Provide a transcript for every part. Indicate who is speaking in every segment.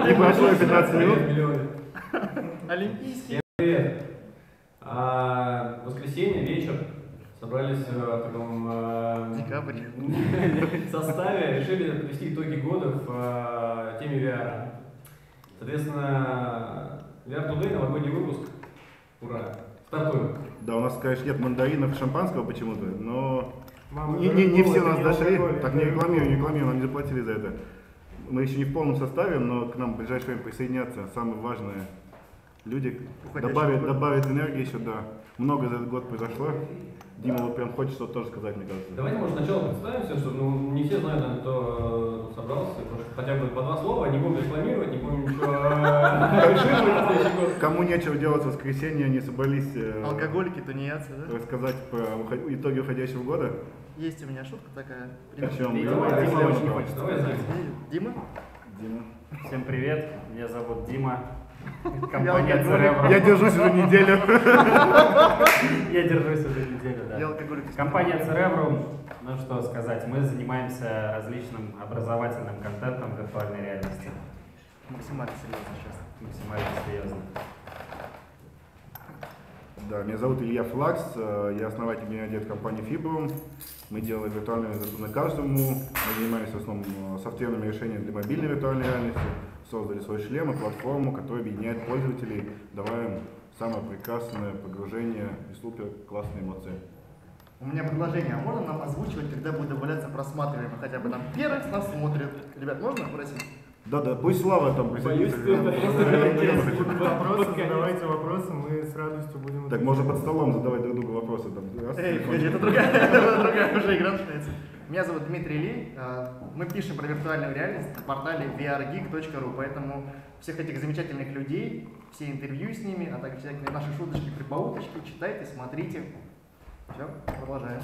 Speaker 1: Небольшое 15 минут.
Speaker 2: Олимпийский.
Speaker 3: Привет. В воскресенье вечер собрались в таком
Speaker 2: Декабрь.
Speaker 3: составе, решили подвести итоги года в теме VR. Соответственно, VR Today, новогодний выпуск. Ура! Стартуем.
Speaker 1: Да, у нас, конечно, нет мандаринов и шампанского почему-то, но не все у нас дошли. Так, не рекламируем, нам не заплатили за это. Мы еще не в полном составе, но к нам в ближайшее время присоединятся самые важные люди. Добавить энергии еще, да. Много за этот год произошло. Дима вот прям хочет что-то тоже сказать, мне кажется.
Speaker 3: Давайте, может, сначала представимся, что не все знают, наверное, кто собрался. Хотя бы по два слова, не будем рекламировать, не будем ничего решить.
Speaker 1: Кому нечего делать в воскресенье, они собрались
Speaker 2: Алкоголики, тунеядцы, да?
Speaker 1: рассказать про итоги уходящего года.
Speaker 2: Есть у меня шутка такая.
Speaker 1: О чем?
Speaker 3: Дима очень не хочет. Давай,
Speaker 2: Дима?
Speaker 1: Дима.
Speaker 4: Всем привет, меня зовут Дима. Компания Cerebrum.
Speaker 1: Я держусь уже неделю.
Speaker 4: Я держусь уже неделю, да.
Speaker 2: Я алкоголик.
Speaker 4: Компания Cerebrum, ну что сказать, мы занимаемся различным образовательным контентом виртуальной реальности.
Speaker 2: Максимально серьезно сейчас.
Speaker 4: Максимально серьезно.
Speaker 1: Да, меня зовут Илья Флакс, я основатель генеральный директор компании Fibrum. Мы делаем виртуальную реальность на каждому. Мы занимаемся в основном софтверными решениями для мобильной виртуальной реальности. Создали свой шлем и платформу, которая объединяет пользователей, давая им самое прекрасное погружение и супер классные эмоции.
Speaker 2: У меня предложение, а можно нам озвучивать, когда будет добавляться прослушиваемый, хотя бы там первый нас смотрит? Ребят, можно попросить?
Speaker 1: Да, пусть Слава там присоединится.
Speaker 5: Задавайте вопросы, мы с радостью будем...
Speaker 1: Так можно под столом задавать друг другу вопросы.
Speaker 2: Это другая уже игра начинается. Меня зовут Дмитрий Ли. Мы пишем про виртуальную реальность на портале vrgeek.ru, поэтому всех этих замечательных людей, все интервью с ними, а также всякие наши шуточки, прибауточки читайте, смотрите. Все, продолжаем.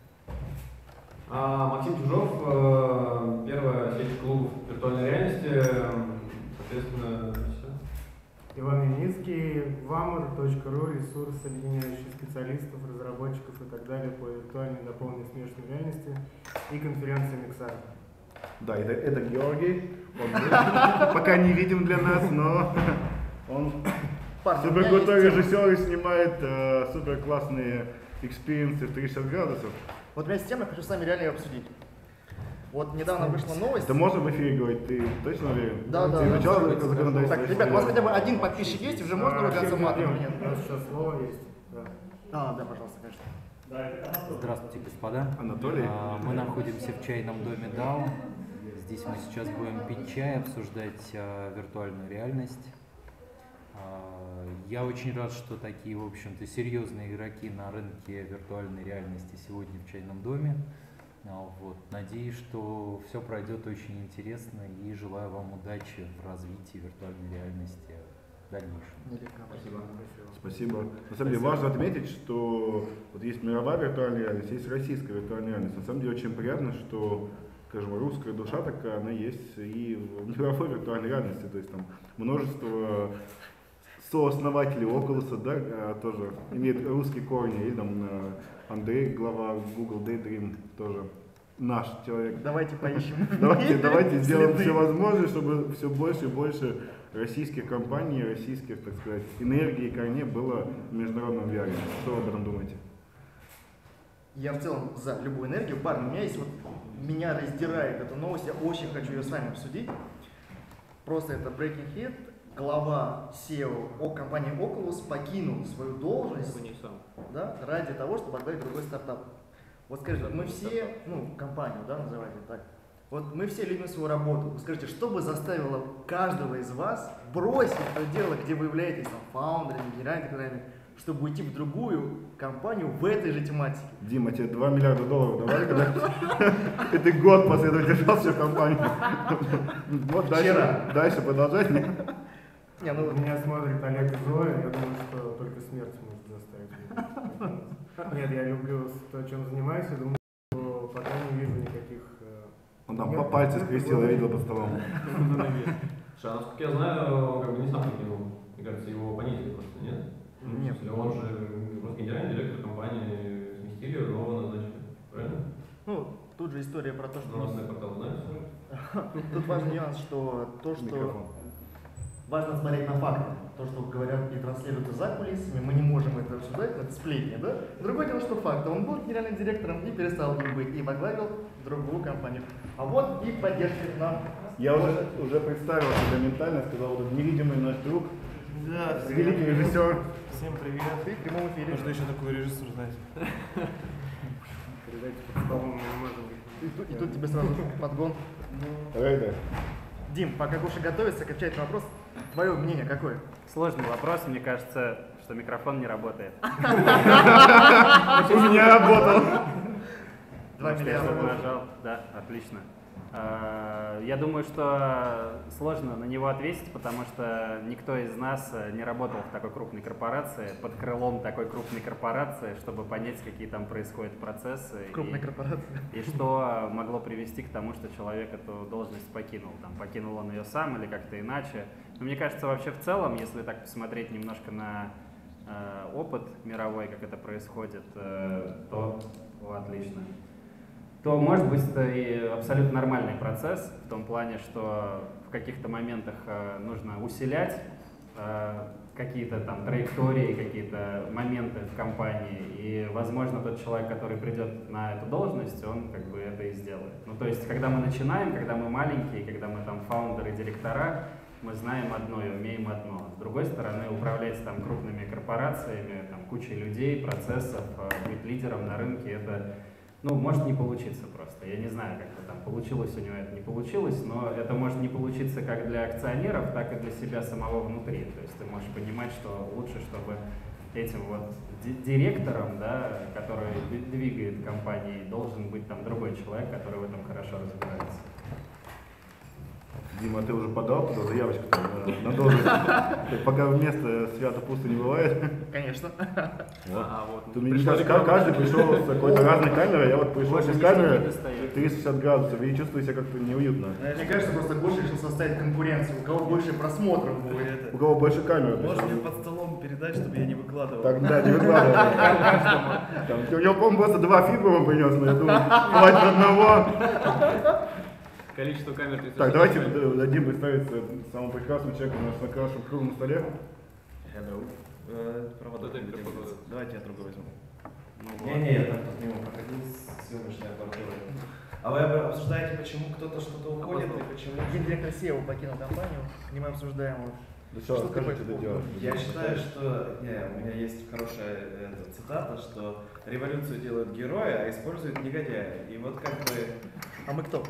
Speaker 3: Максим Чужов, первая сеть клубов виртуальной реальности, соответственно, все.
Speaker 5: Иван Юницкий, vamor.ru, ресурс, объединяющий специалистов, разработчиков и так далее по виртуальной дополненной смешанной реальности и конференции Mixar.
Speaker 1: Да, это Георгий. Он пока не видим для нас, но он супер крутой режиссер и снимает супер классные экспириенсы в 360 градусов.
Speaker 2: Вот у меня есть тема, я хочу с вами реально ее обсудить. Вот недавно вышла новость.
Speaker 1: Это можно в эфире говорить? Ты точно уверен?
Speaker 2: Да.
Speaker 1: Ты изучал законодательство?
Speaker 2: Так, ребят, у вас хотя бы один подписчик есть, уже можно ругаться матом или нет?
Speaker 5: У нас сейчас слово есть.
Speaker 2: Да, пожалуйста, конечно.
Speaker 6: Здравствуйте, господа.
Speaker 1: Анатолий.
Speaker 6: Мы находимся в чайном доме DAO. Здесь мы сейчас будем пить чай, обсуждать виртуальную реальность. Я очень рад, что такие, в общем-то, серьезные игроки на рынке виртуальной реальности сегодня в чайном доме. Вот. Надеюсь, что все пройдет очень интересно и желаю вам удачи в развитии виртуальной реальности в дальнейшем.
Speaker 1: Спасибо. На самом деле важно отметить, что вот есть мировая виртуальная реальность, есть российская виртуальная реальность. На самом деле очень приятно, что, скажем, русская душа такая, она есть и в мировой виртуальной реальности. То есть там множество сооснователей Oculus, да, тоже имеют русские корни, или там Андрей, глава Google Daydream, тоже наш человек.
Speaker 2: Давайте поищем.
Speaker 1: Давайте сделаем все возможное, чтобы все больше и больше российских компаний, российских, так сказать, энергии и корней было в международном VR. Что вы об этом думаете?
Speaker 2: Я в целом за любую энергию. Парни, у меня есть вот, меня раздирает эта новость, я очень хочу ее с вами обсудить. Просто это breaking hit. Глава SEO компании Oculus покинул свою должность, да, ради того, чтобы отдать другой стартап. Вот скажите, мы все, компанию, да, называйте так, вот мы все любим свою работу. Вы скажите, что бы заставило каждого из вас бросить то дело, где вы являетесь там фаундерами, генеральными, чтобы уйти в другую компанию в этой же тематике?
Speaker 1: Дима, тебе $2 миллиарда давали, когда ты год последовательно держался в компании. Вот дальше продолжать.
Speaker 5: Меня смотрит Олег и Зоя, я думаю, что только смерть может заставить меня. Нет, я люблю то, чем занимаюсь, и думаю, что пока не вижу никаких...
Speaker 1: Он там по пальцу скрестил, я видел под столом.
Speaker 3: Насколько я знаю, как бы не сам покинул. Мне кажется, его понизили просто, нет?
Speaker 2: Нет.
Speaker 3: Он же просто генеральный директор компании сместили, нового назначили, правильно?
Speaker 2: Тут же история про то, что...
Speaker 3: Новостной портал, знаешь?
Speaker 2: Тут важный нюанс, что важно смотреть на факты. То, что говорят и транслируют за кулисами, мы не можем это обсуждать, это сплетни, да? Другое дело, что факты. Он был генеральным директором и перестал им быть, и возглавил другую компанию. А вот и поддерживает нам.
Speaker 1: Я уже представил себя ментально, сказал, вот невидимый наш друг,
Speaker 5: Да,
Speaker 1: великий режиссер.
Speaker 5: Всем привет.
Speaker 2: Ты в прямом эфире.
Speaker 5: Нужно еще такой режиссер знать. Передайте под столом, мы не можем.
Speaker 2: И тут тебе сразу подгон.
Speaker 1: Рейдер.
Speaker 2: Дим, пока Гоша готовится к отвечать на вопрос, твое мнение какое?
Speaker 4: Сложный вопрос, мне кажется, что микрофон не работает.
Speaker 1: У меня работал.
Speaker 2: 2
Speaker 4: Может, я
Speaker 2: миллиарда.
Speaker 4: нажал. Да, отлично. Я думаю, что сложно на него ответить, потому что никто из нас не работал в такой крупной корпорации, под крылом такой крупной корпорации, чтобы понять, какие там происходят процессы.
Speaker 2: Крупная корпорация.
Speaker 4: И что могло привести к тому, что человек эту должность покинул. Там, покинул он ее сам или как-то иначе. Но мне кажется, вообще в целом, если так посмотреть немножко на опыт мировой, как это происходит, то отлично. То, может быть, это и абсолютно нормальный процесс, в том плане, что в каких-то моментах нужно усилять какие-то там траектории, какие-то моменты в компании, и, возможно, тот человек, который придет на эту должность, он как бы это и сделает. Ну, то есть, когда мы начинаем, когда мы маленькие, когда мы там фаундеры, директора, мы знаем одно и умеем одно. С другой стороны, управлять там крупными корпорациями, там кучей людей, процессов, быть лидером на рынке, это, ну, может не получиться просто. Я не знаю, как это там получилось у него, это не получилось, но это может не получиться как для акционеров, так и для себя самого внутри. То есть ты можешь понимать, что лучше, чтобы этим вот директором, да, который двигает компанией, должен быть там другой человек, который в этом хорошо разбирается.
Speaker 1: Дима, ты уже подал туда заявочку на должность? Пока место свято пусто не бывает.
Speaker 2: Конечно.
Speaker 1: Тут, мне кажется, каждый пришел с какой-то разной камерой, я вот пришел с камеры 360 градусов и чувствую себя как-то неуютно.
Speaker 2: Мне кажется, просто Гоша решил составить конкуренцию. У кого больше просмотров будет.
Speaker 1: У кого больше камер.
Speaker 7: Можешь мне под столом передать, чтобы я не выкладывал?
Speaker 1: Так, да, не выкладывай. У него, по-моему, просто 2 фибра принес, но я думаю, хватит одного.
Speaker 3: Количество камер 360.
Speaker 1: Так, давайте дадим представиться самому прекрасному человеку на нашем круглом столе.
Speaker 7: Hello. Провода.
Speaker 3: Кто-то микрофон.
Speaker 7: Давайте я другой возьму.
Speaker 4: Ну,
Speaker 7: Не-не, я там тут мимо проходил с съемочной аппаратурой. А вы обсуждаете, почему кто-то что-то уходит и почему...
Speaker 2: Гендиректор SEO покинул компанию, не мы обсуждаем его.
Speaker 1: Да что,
Speaker 2: Что
Speaker 1: скажи,
Speaker 2: такое?
Speaker 1: что ты делаешь?
Speaker 7: Я считаю, что... Не, у меня есть хорошая цитата, что революцию делают герои, а используют негодяи. И вот как бы...
Speaker 2: А мы кто?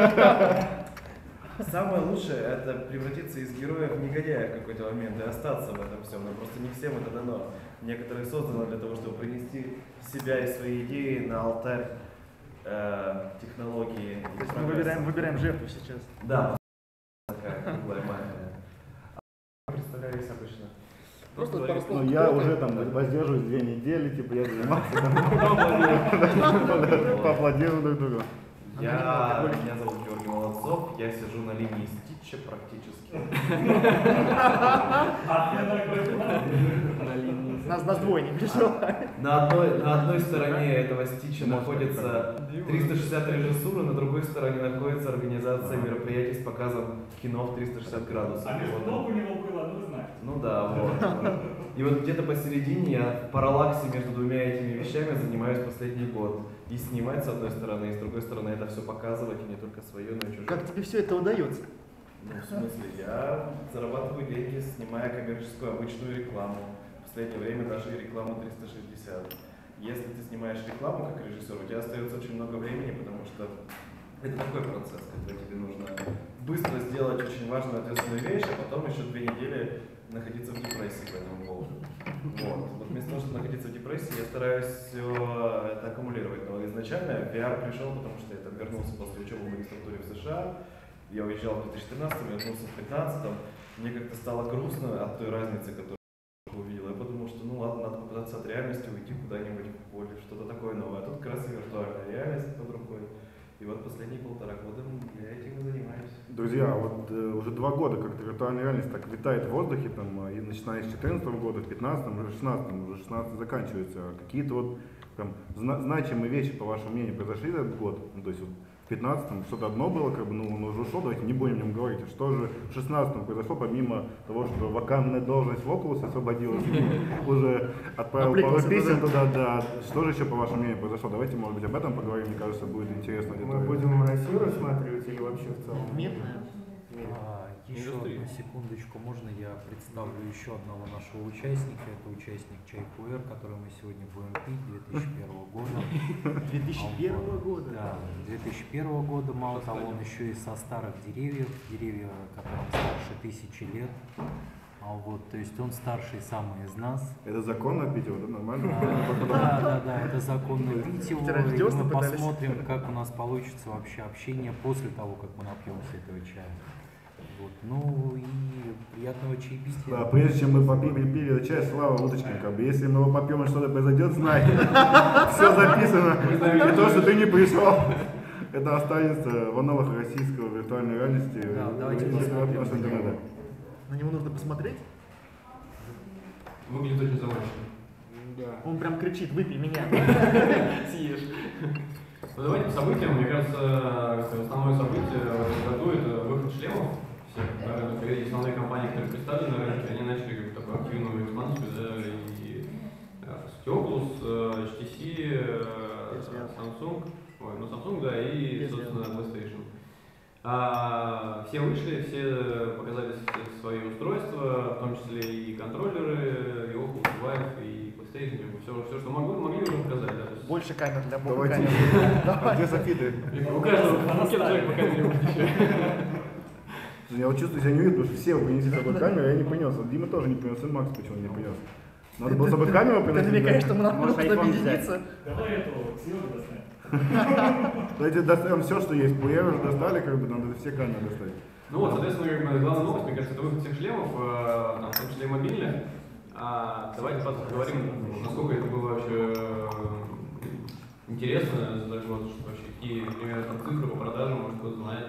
Speaker 7: Самое лучшее — это превратиться из героя в негодяя в какой-то момент и остаться в этом всем. Но просто не всем это дано. Некоторые созданы для того, чтобы принести себя и свои идеи на алтарь технологии.
Speaker 2: То есть мы выбираем жертву сейчас.
Speaker 7: Да, такая круглая мафия. Представляюсь обычно.
Speaker 2: Просто пару слов.
Speaker 1: Ну, я уже там воздерживаюсь 2 недели, типа я занимался там. Поаплодирую друг другу.
Speaker 7: Меня зовут Георгий Молодцов, я сижу на линии Ститча практически.
Speaker 2: Нас двое не переживай.
Speaker 7: На одной стороне этого Ститча находится 360 режиссура, на другой стороне находится организация мероприятий с показом кино в 360 градусов.
Speaker 8: А между ног у него было, ну знаешь.
Speaker 7: Ну да, вот. И вот где-то посередине я в параллаксе между двумя этими вещами занимаюсь последний год. И снимать с одной стороны, и с другой стороны это все показывать, и не только свое, но и чужое.
Speaker 2: Как тебе все это удается?
Speaker 7: Ну, в смысле, я зарабатываю деньги, снимая коммерческую обычную рекламу. В последнее время даже и рекламу 360. Если ты снимаешь рекламу как режиссер, у тебя остается очень много времени, потому что это такой процесс, когда тебе нужно быстро сделать очень важную ответственную вещь, а потом еще 2 недели находиться в депрессии по этому поводу. Вот вместо того, чтобы находиться в депрессии, я стараюсь все это аккумулировать. Но изначально VR пришел, потому что я там вернулся после учебы в магистратуре в США. Я уезжал в 2013, вернулся в 2015. Мне как-то стало грустно от той разницы, которую я увидел. Я подумал, что ну ладно, надо попытаться от реальности уйти куда-нибудь в поле, что-то такое новое. А тут как раз и виртуальная реальность под рукой. И вот последние 1,5 года я этим и занимаюсь.
Speaker 1: Друзья, вот уже 2 года как-то виртуальная реальность так витает в воздухе, там, и начиная с 2014 года, в 2015, уже 16, уже 16 заканчивается. Какие-то вот там значимые вещи, по вашему мнению, произошли за этот год? Ну, то есть вот, в 15-м что-то одно было, как бы, ну, он уже ушел, давайте не будем о нем говорить. А что же в 16-м произошло, помимо того, что вакантная должность в Oculus освободилась, уже отправил пару писем туда, да. Что же еще, по вашему мнению, произошло? Давайте, может быть, об этом поговорим, мне кажется, будет интересно.
Speaker 5: Мы будем Россию рассматривать или вообще в целом?
Speaker 2: Мир,
Speaker 6: Еще одну секундочку, можно я представлю еще одного нашего участника? Это участник Чайкуэр, который мы сегодня будем пить 2001 года.
Speaker 2: 2001 года?
Speaker 6: Да, 2001 года, мало того, он еще и со старых деревьев, деревья, которым старше 1000 лет. Вот, то есть он старший самый из нас.
Speaker 1: Это законно пить его, да, нормально?
Speaker 6: Да, это законно пить его, и мы посмотрим, как у нас получится вообще общение после того, как мы напьемся этого чая. Вот. Ну и приятного чаепития.
Speaker 1: Да, прежде чем мы пили этот чай, Слава Уточкин, как бы, если мы его попьем и что-то произойдет, знай, все записано. И то, что ты не пришел, это останется в аналогах российского виртуальной реальности.
Speaker 6: Да, давайте посмотрим.
Speaker 2: На него нужно посмотреть.
Speaker 3: Выглядит очень заманчиво.
Speaker 2: Он прям кричит: выпей меня. Съешь.
Speaker 3: Ну давайте по событиям. Мне кажется, основное событие в этом году это выход шлемов. Все основные компании, которые представлены на рынке, они начали такую активную экспансию, да, и Oculus, HTC, Samsung, Samsung, да, и, собственно, PlayStation. Все вышли, все показали свои устройства, в том числе и контроллеры, и Oculus, и Vive, и PlayStation, все, что могли уже показать. Да.
Speaker 2: Больше камер для Бога.
Speaker 1: Давайте. Где софиты?
Speaker 3: У каждого человека по камере будет еще.
Speaker 1: Я вот чувствую себя неуютно, потому что все принесли с собой камеру, я не принес. Дима тоже не принес, и Макс почему не принес. Надо было с собой камеру приносить.
Speaker 2: Ты намекаешь, что мы нам нужно объединиться?
Speaker 8: Давай этого Серегу достанем.
Speaker 1: Давайте доставим все, что есть. Пуэр уже достали, как бы надо все камеры достать.
Speaker 3: Ну вот, соответственно, как бы, главная новость, мне кажется, это выход всех шлемов, там, в том числе и мобильных. Давайте поговорим, насколько это было вообще интересно, даже вот, вообще, какие, например, там, цифры по продажам, может, кто-то знает.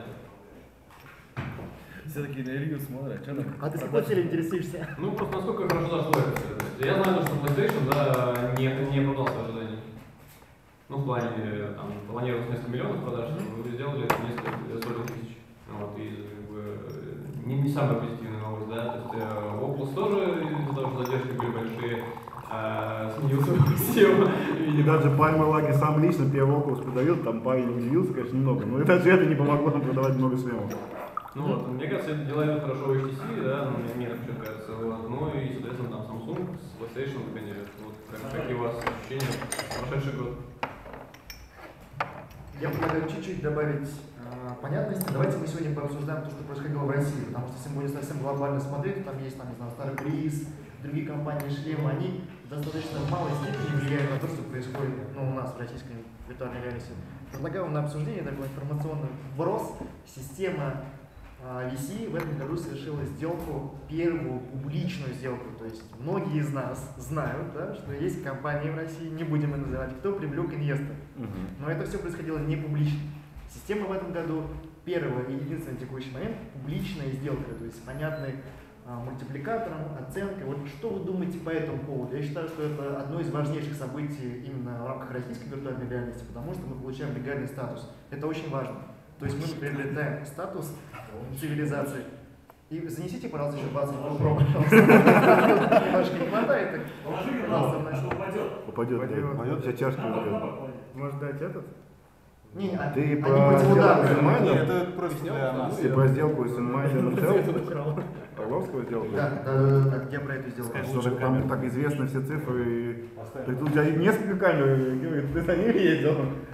Speaker 7: Все-таки на Илью смотрят, что там?
Speaker 2: А ты с какой целью интересуешься?
Speaker 3: Ну, просто насколько хорошо зашло это все. Я знаю, что PlayStation, да, не оправдал свои ожидания. Ну, в плане, там, планировалось несколько миллионов продаж, вы сделали несколько сотен тысяч. Вот, и как бы, не самая позитивная новость, да. То есть Oculus тоже из-за того, что задержки были большие, снизился SEO.
Speaker 1: И даже Пальмер Лаги сам лично первый Oculus продавил, там парень удивился, конечно, немного, но даже это не помогло нам продавать много шлемов.
Speaker 3: Ну вот, мне кажется, это дела идут хорошо в HTC, да, мне так что кажется, вот. Ну и, соответственно, там Samsung с PlayStation, наконец. Вот, какие у вас ощущения в прошедший год?
Speaker 2: Я предлагаю чуть-чуть добавить понятности. Давайте мы сегодня пообсуждаем то, что происходило в России, потому что если мы будем совсем глобально смотреть, там есть, там, не знаю, Старый Бриз, другие компании шлемы, они достаточно в малой степени влияют на то, что происходит, ну, у нас в российской виртуальной реальности. Предлагаю на обсуждение такой информационный вброс. Система VC в этом году совершила сделку, первую публичную сделку. То есть многие из нас знают, да, что есть компании в России, не будем их называть, кто привлек инвестора. Но это все происходило не публично. Система в этом году первая и единственный текущий момент публичная сделка, то есть с понятной мультипликатором, оценкой. Вот что вы думаете по этому поводу? Я считаю, что это одно из важнейших событий именно в рамках российской виртуальной реальности, потому что мы получаем легальный статус. Это очень важно. То есть мы приобретаем статус цивилизации. И занесите, пожалуйста, еще 20 попробуй. Немножко не хватает.
Speaker 8: Положи на что упадет.
Speaker 1: Упадет, вся чашка упадет.
Speaker 5: Может дать этот?
Speaker 2: Не,
Speaker 1: Ты
Speaker 2: они
Speaker 1: про сделку с
Speaker 2: противоударные.
Speaker 1: Инмайндом?
Speaker 7: Это просто для нас.
Speaker 1: Ты про сделку с Инмайндом Орловского сделку?
Speaker 2: Да, я про эту сделку.
Speaker 1: Что там так известны все цифры. Так у тебя несколько камер, ты за ними ездил.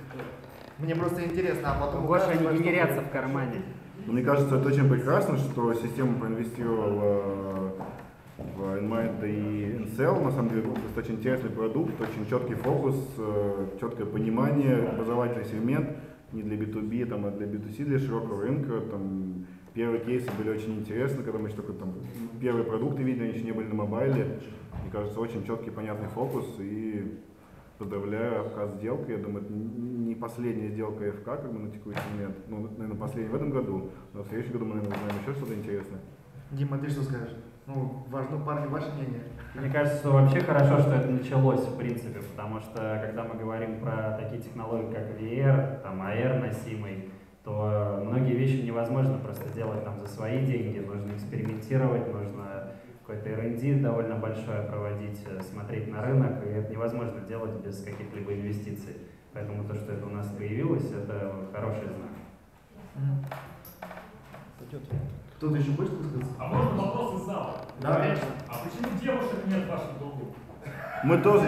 Speaker 2: Мне просто интересно, а потом...
Speaker 4: Гоша, они генерятся в кармане.
Speaker 1: Мне кажется, это очень прекрасно, что система проинвестировала в Inmind и Incel. На самом деле, достаточно интересный продукт, очень четкий фокус, четкое понимание, образовательный сегмент не для B2B, а для B2C, для широкого рынка. Там, первые кейсы были очень интересны, когда мы еще только там, первые продукты видели, они еще не были на мобайле. Мне кажется, очень четкий, понятный фокус. И поздравляю АФК с сделкой. Я думаю, это не последняя сделка АФК как бы, на текущий момент. Ну, наверное, последняя в этом году. Но в следующем году мы, наверное, узнаем еще что-то интересное.
Speaker 2: Дима, ты что скажешь? Ну, важно, парни, ваше мнение.
Speaker 4: Мне кажется, что вообще хорошо, что это началось, в принципе, потому что, когда мы говорим про такие технологии, как VR, там, AR носимый, то многие вещи невозможно просто делать там за свои деньги, нужно экспериментировать, нужно какой-то R&D довольно большое проводить, смотреть на рынок, и это невозможно делать без каких-либо инвестиций. Поэтому то, что это у нас появилось, это хороший знак.
Speaker 2: Кто-то еще хочет высказаться?
Speaker 8: А можно вопрос из зала?
Speaker 2: Да, конечно.
Speaker 8: А почему девушек нет в вашем кругу?
Speaker 1: Мы тоже,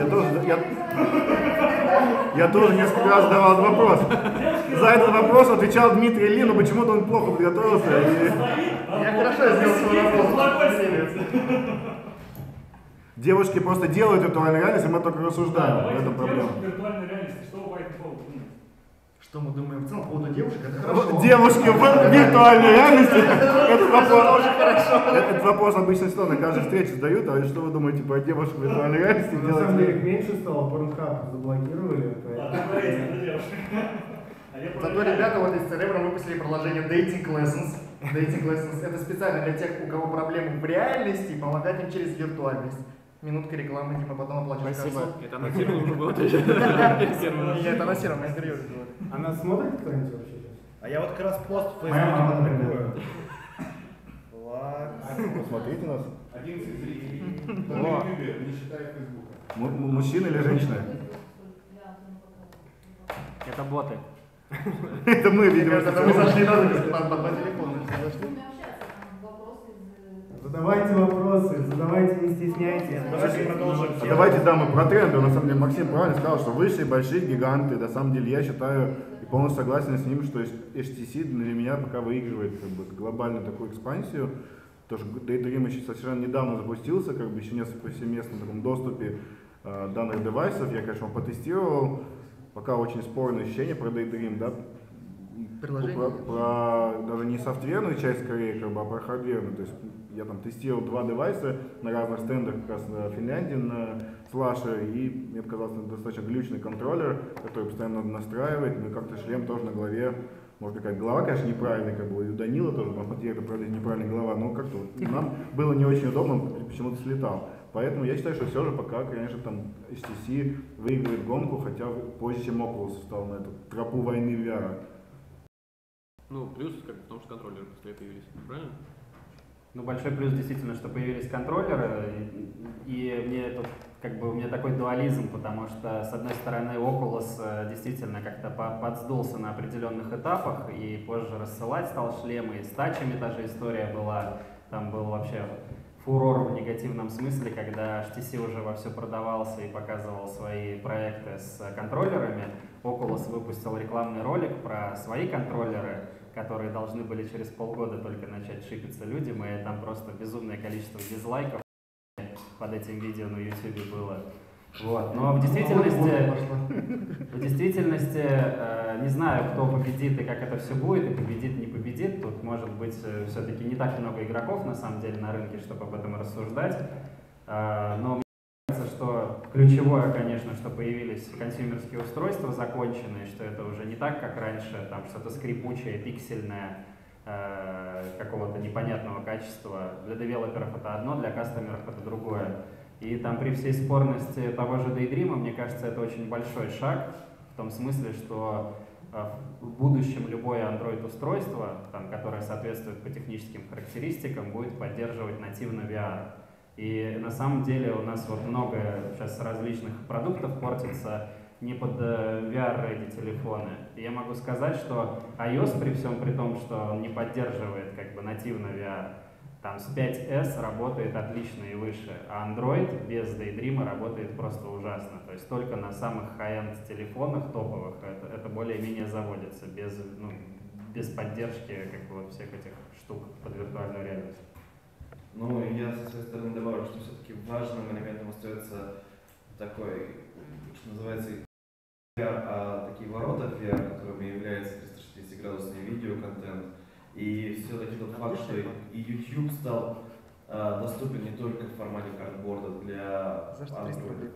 Speaker 1: я тоже несколько раз задавал этот вопрос. За этот вопрос отвечал Дмитрий Ли, но почему-то он плохо подготовился.
Speaker 2: Я хорошо сделал свой вопрос.
Speaker 1: Девушки просто делают виртуальную реальность, и мы только рассуждаем. В этом проблема.
Speaker 8: Виртуальной реальности, что вы по этому поводу думаете?
Speaker 2: Что мы думаем в целом по поводу девушек? Это хорошо.
Speaker 1: Девушки в виртуальной реальности. Этот вопрос обычно что на каждой встрече задают, а что вы думаете про девушек в виртуальной реальности?
Speaker 5: На самом деле их меньше стало, Pornhub заблокировали.
Speaker 8: Ладно, говорите, это девушек.
Speaker 2: Зато ребята вот из Cerebro выпустили приложение Dating Lessons. Dating Lessons это специально для тех, у кого проблемы в реальности, помогать им через виртуальность. Минутка рекламы, Дима, потом оплачиваешь.
Speaker 4: Спасибо.
Speaker 3: Это анонсировано уже было тоже.
Speaker 2: Я это анонсировал на интервью.
Speaker 5: А нас смотрит кто-нибудь вообще сейчас?
Speaker 7: А я вот как раз пост в
Speaker 5: Моя мама,
Speaker 7: Фейсбуке
Speaker 5: например.
Speaker 7: публикую. Ладно.
Speaker 1: Посмотрите нас.
Speaker 9: 11 зрителей.
Speaker 4: О.
Speaker 9: На YouTube, не считая Фейсбука.
Speaker 1: Мужчина или женщина?
Speaker 4: Это боты.
Speaker 1: Это мы,
Speaker 2: Мне
Speaker 1: видимо.
Speaker 2: кажется, это мы зашли на по два телефона. Зашли.
Speaker 5: Задавайте вопросы, задавайте, не стесняйтесь.
Speaker 7: Давайте продолжим.
Speaker 1: А давайте, да, мы про тренды. На самом деле Максим правильно сказал, что высшие большие гиганты. На самом деле я считаю и полностью согласен с ним, что HTC для меня пока выигрывает как бы глобальную такую экспансию. Потому что Daydream еще совершенно недавно запустился, как бы еще нет в повсеместном таком доступе данных девайсов. Я, конечно, потестировал. Пока очень спорное ощущение про Daydream, да.
Speaker 2: Приложение.
Speaker 1: Про даже не софтверную часть скорее, как бы, а про хардверную. То есть я там тестировал 2 девайса на разных стендах как раз на Финляндии, на Слаше, и мне показался достаточно глючный контроллер, который постоянно надо настраивать, ну и как-то шлем тоже на голове. Может, какая-то голова, конечно, неправильная, как бы и у Данила тоже, может, это, правда, неправильная голова, но как-то вот нам было не очень удобно, почему-то слетал. Поэтому я считаю, что все же пока, конечно, там HTC выигрывает гонку, хотя позже, чем Oculus встал на эту тропу войны VR.
Speaker 3: Ну, плюс, как бы, потому что контроллеры быстрее появились, правильно?
Speaker 4: Ну, большой плюс действительно, что появились контроллеры, и мне тут как бы у меня такой дуализм, потому что, с одной стороны, Oculus действительно как-то подсдулся на определенных этапах, и позже рассылать стал шлемы, и с тачами та же история была, там был вообще фурор в негативном смысле, когда HTC уже вовсю продавался и показывал свои проекты с контроллерами. Oculus выпустил рекламный ролик про свои контроллеры, которые должны были через полгода только начать шипиться людям, и там просто безумное количество дизлайков под этим видео на YouTube было. Вот. Но в действительности не знаю, кто победит и как это все будет, и победит, не победит. Тут может быть все-таки не так много игроков на самом деле на рынке, чтобы об этом рассуждать. Но мне кажется, что ключевое, конечно, что появились консюмерские устройства законченные, что это уже не так, как раньше, там что-то скрипучее, пиксельное, какого-то непонятного качества. Для девелоперов это одно, для кастомеров это другое. И там при всей спорности того же Daydream, мне кажется, это очень большой шаг, в том смысле, что в будущем любое Android-устройство, там, которое соответствует по техническим характеристикам, будет поддерживать нативно VR. И на самом деле у нас вот много сейчас различных продуктов портится не под VR-ready телефоны. И я могу сказать, что iOS при всем при том, что он не поддерживает как бы нативно VR, там с 5S работает отлично и выше, а Android без Daydream работает просто ужасно. То есть только на самых high-end телефонах топовых это более-менее заводится, без поддержки как бы, вот всех этих штук под виртуальную реальность.
Speaker 7: Ну, я со своей стороны добавлю, что все-таки важным элементом остается такой, что называется, VR, такие ворота VR, которыми является 360-градусный видеоконтент. И все-таки тот факт, что и YouTube стал доступен не только в формате картборда для Android,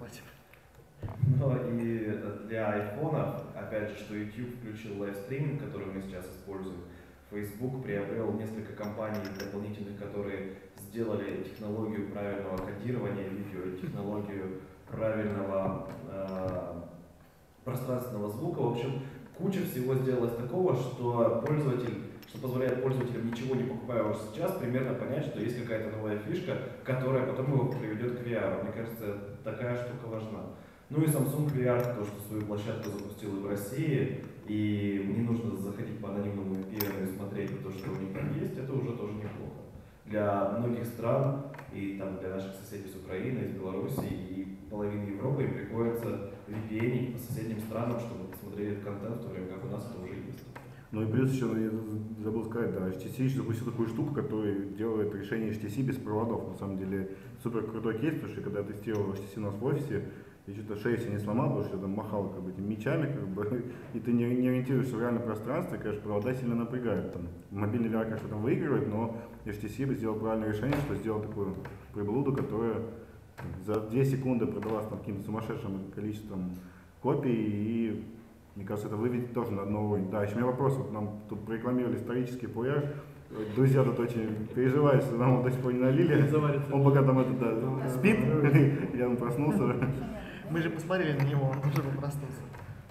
Speaker 7: но и для айфонов. Опять же, что YouTube включил лайвстриминг, который мы сейчас используем. Facebook приобрел несколько компаний дополнительных, которые сделали технологию правильного кодирования видео, технологию правильного пространственного звука. В общем, куча всего сделалось такого, что позволяет пользователям, ничего не покупая уже сейчас, примерно понять, что есть какая-то новая фишка, которая потом его приведет к VR. Мне кажется, такая штука важна. Ну и Samsung VR, то, что свою площадку запустил и в России, и не нужно заходить по анонимному API и смотреть то, что у них там есть, это уже тоже неплохо. Для многих стран, и там для наших соседей с Украины, из Беларуси и половины Европы им приходится VPN по соседним странам, чтобы посмотреть этот контент, в то время как у нас это уже есть.
Speaker 1: Ну и плюс еще, я забыл сказать, да, HTC запустил такую штуку, которая делает решение HTC без проводов. На самом деле супер крутой кейс, потому что когда я тестировал HTC у нас в офисе, я что-то шею себе не сломал, потому что я там махал как бы этими мечами, как бы, и ты не ориентируешься в реальном пространстве, конечно, провода сильно напрягают. Там, мобильный VR, конечно, там выигрывает, но HTC сделал правильное решение, что сделал такую приблуду, которая за 2 секунды продалась там каким-то сумасшедшим количеством копий, и мне кажется, это выведет тоже на новый уровень. Да, еще у меня вопрос, вот нам тут прорекламировали исторический PR, друзья тут очень переживают, что нам его до сих пор не налили, он пока там спит, я он проснулся.
Speaker 2: Мы же посмотрели на него, он уже проснулся.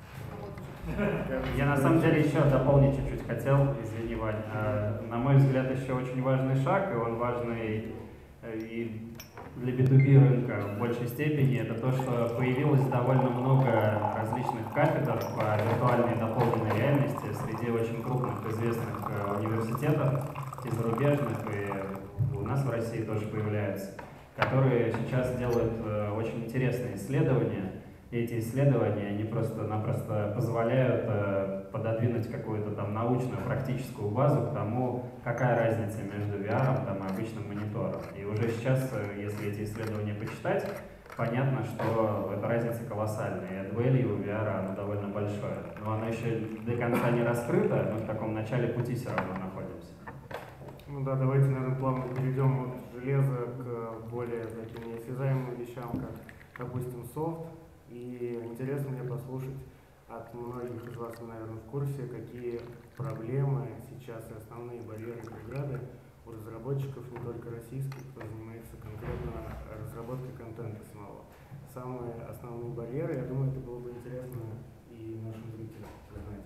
Speaker 4: Я на самом деле еще дополнить чуть-чуть хотел, извини, Вань. На мой взгляд, еще очень важный шаг, и он важный и для B2B рынка в большей степени, это то, что появилось довольно много различных кафедр по виртуальной и дополненной реальности среди очень крупных известных университетов и зарубежных, и у нас в России тоже появляются, которые сейчас делают очень интересные исследования. И эти исследования, они просто-напросто позволяют пододвинуть какую-то там научную, практическую базу к тому, какая разница между VR там, и обычным монитором. И уже сейчас, если эти исследования почитать, понятно, что эта разница колоссальная. И ad value у VR оно довольно большое. Но оно еще до конца не раскрыто, мы в таком начале пути все равно находимся.
Speaker 5: Ну да, давайте, наверное, плавно перейдем от железа к более таким неосязаемым вещам, как, допустим, софт. И интересно мне послушать от многих из вас, вы, наверное, в курсе, какие проблемы сейчас и основные барьеры и преграды у разработчиков, не только российских, кто занимается конкретно разработкой контента самого. Самые основные барьеры, я думаю, это было бы интересно и нашим зрителям узнать.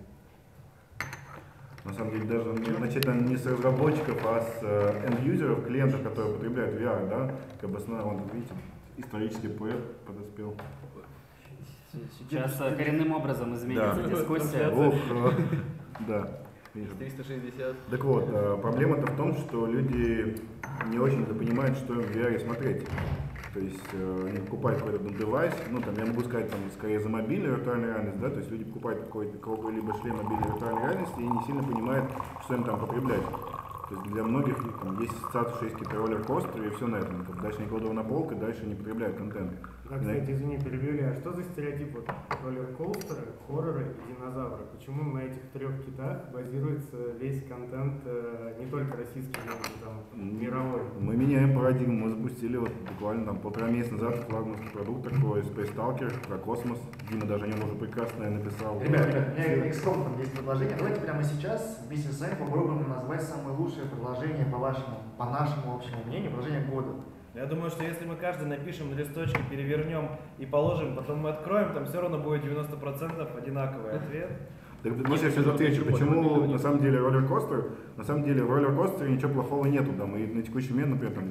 Speaker 1: На самом деле, даже начать не с разработчиков, а с end-юзеров, клиентов, которые потребляют VR, да, как бы основной, вон, видите, исторический проект подоспел.
Speaker 4: Сейчас коренным образом изменится дискуссия.
Speaker 1: Да.
Speaker 10: 360.
Speaker 1: Так вот, проблема-то в том, что люди не очень понимают, что им в VR смотреть. То есть они покупают какой-то девайс, ну там я могу сказать, там, скорее за мобильную виртуальную реальность, да, то есть люди покупают какой-либо шлем мобильной виртуальной реальности и не сильно понимают, что им там потреблять. То есть для многих там, есть ассоциация, что есть какие-то роллер-костеры и все на этом. Дальше не кладу на полку, дальше не потребляют контент.
Speaker 5: Да, кстати, извини, перебили, а что за стереотип вот роллер-костеры, хорроры и динозавры? Почему на этих 3 китах базируется весь контент, не только российский, но и там мировой?
Speaker 1: Мы меняем парадигму, мы запустили вот буквально там 1,5 месяца назад флагманский продукт такой, Space Stalker, про космос. Дима даже о нем уже прекрасно написал.
Speaker 2: Ребят, у меня экспромтом есть предложение. Давайте прямо сейчас вместе с вами попробуем назвать самые лучшие предложения по нашему общему мнению, предложения года.
Speaker 7: Я думаю, что если мы каждый напишем на листочке, перевернем и положим, потом мы откроем, там все равно будет 90% одинаковый ответ.
Speaker 1: Так, я сейчас отвечу, почему на самом деле роллер-костер? На самом деле в роллер-костере ничего плохого нету. Да, мы на текущий момент, например, там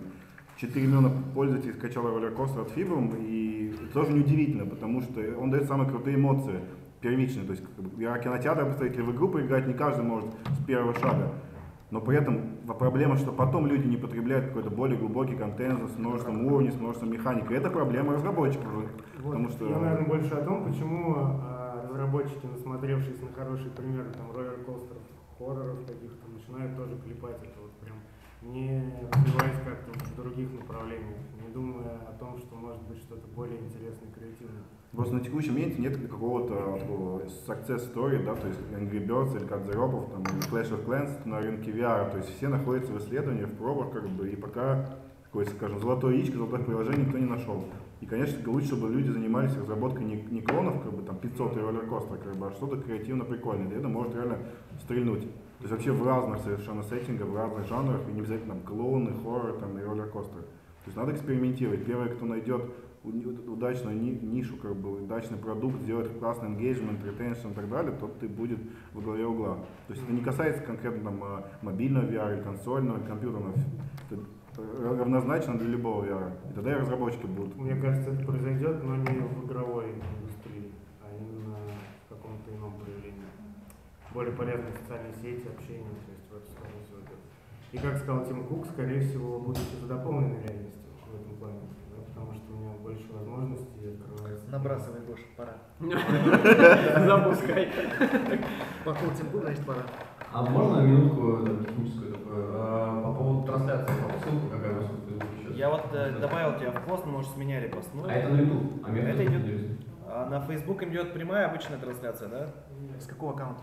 Speaker 1: 4 миллиона пользователей скачало роллер-костер от Fibrum, и это тоже неудивительно, потому что он дает самые крутые эмоции, первичные. То есть VR-кинотеатр поставить или в игру поиграть не каждый может с первого шага. Но при этом проблема, что потом люди не потребляют какой-то более глубокий контент с множеством уровней, с множеством механик. И это проблема разработчиков.
Speaker 5: Вот.
Speaker 1: Потому что...
Speaker 5: Я, наверное, больше о том, почему разработчики, насмотревшись на хорошие примеры там роллер-костеров, хорроров каких-то, начинают тоже клепать это вот прям, не развиваясь как-то в других направлениях, не думая о том, что может быть что-то более интересное, креативное.
Speaker 1: Просто на текущем моменте нет какого-то такого success story, да, то есть Angry Birds или Cut the Rope, там, или Clash of Clans на рынке VR, то есть все находятся в исследовании, в пробах, как бы, и пока такое, скажем, золотое яичко, золотое приложение никто не нашел. И, конечно, лучше, чтобы люди занимались разработкой не клонов, как бы, там, 500 и роллер-костер, как бы, а что-то креативно прикольное, и это может реально стрельнуть. То есть вообще в разных совершенно сеттингах, в разных жанрах, и не обязательно там клоуны, хоррор там, и роллер-костеры. То есть надо экспериментировать. Первый, кто найдет удачную нишу, как бы удачный продукт, сделать классный engagement, retention и так далее, тот и будет во главе угла. То есть это не касается конкретно там, мобильного VR, консольного, компьютерного. Это равнозначно для любого VR. И тогда и разработчики будут.
Speaker 5: Мне кажется, это произойдет, но не в игровой индустрии, а именно в каком-то ином проявлении. Более полезные социальные сети, общение, то есть в эту сторону все идет. И как сказал Тим Кук, скорее всего, будущее за дополненной реальностью в этом плане. Потому что у меня больше возможностей открывается.
Speaker 2: Набрасывай, Гоша, пора.
Speaker 4: Запускай.
Speaker 2: Поход Тимку, значит, пора.
Speaker 3: А можно минутку техническую такую? По поводу трансляции, ссылку какая у вас тут сейчас?
Speaker 2: Я вот добавил тебя в пост, можешь с меня репостнуть.
Speaker 3: А это на YouTube? А
Speaker 2: Это идет. На Facebook идет прямая обычная трансляция, да?
Speaker 11: С какого аккаунта?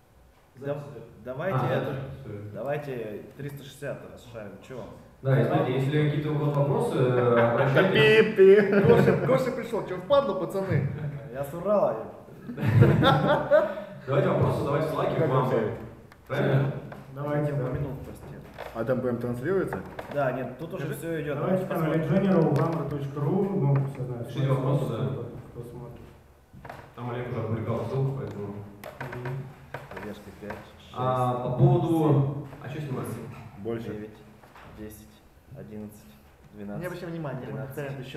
Speaker 2: Давайте 360 расшарим. Чего?
Speaker 3: Да, и смотрите, если какие-то у вас вопросы, обращайтесь.
Speaker 2: Гоша пришел, что впадло, пацаны? Я с Урала.
Speaker 3: Давайте вопросы задавайте в лайке к вам. Правильно?
Speaker 2: Давайте упомянул в посте.
Speaker 1: А там прям транслируется?
Speaker 2: Да, нет, тут уже все идет.
Speaker 5: Давайте там general.ru, ну, все знают.
Speaker 3: Пишите вопросы, да.
Speaker 5: Кто смотрит.
Speaker 3: Там Олег уже опубликовал ссылку, поэтому...
Speaker 2: Поддержка 5, 6,
Speaker 3: по поводу... А что снимать?
Speaker 1: Больше.
Speaker 2: 9, 10, 11, 12.
Speaker 11: Не обращай внимания, мы повторяем еще.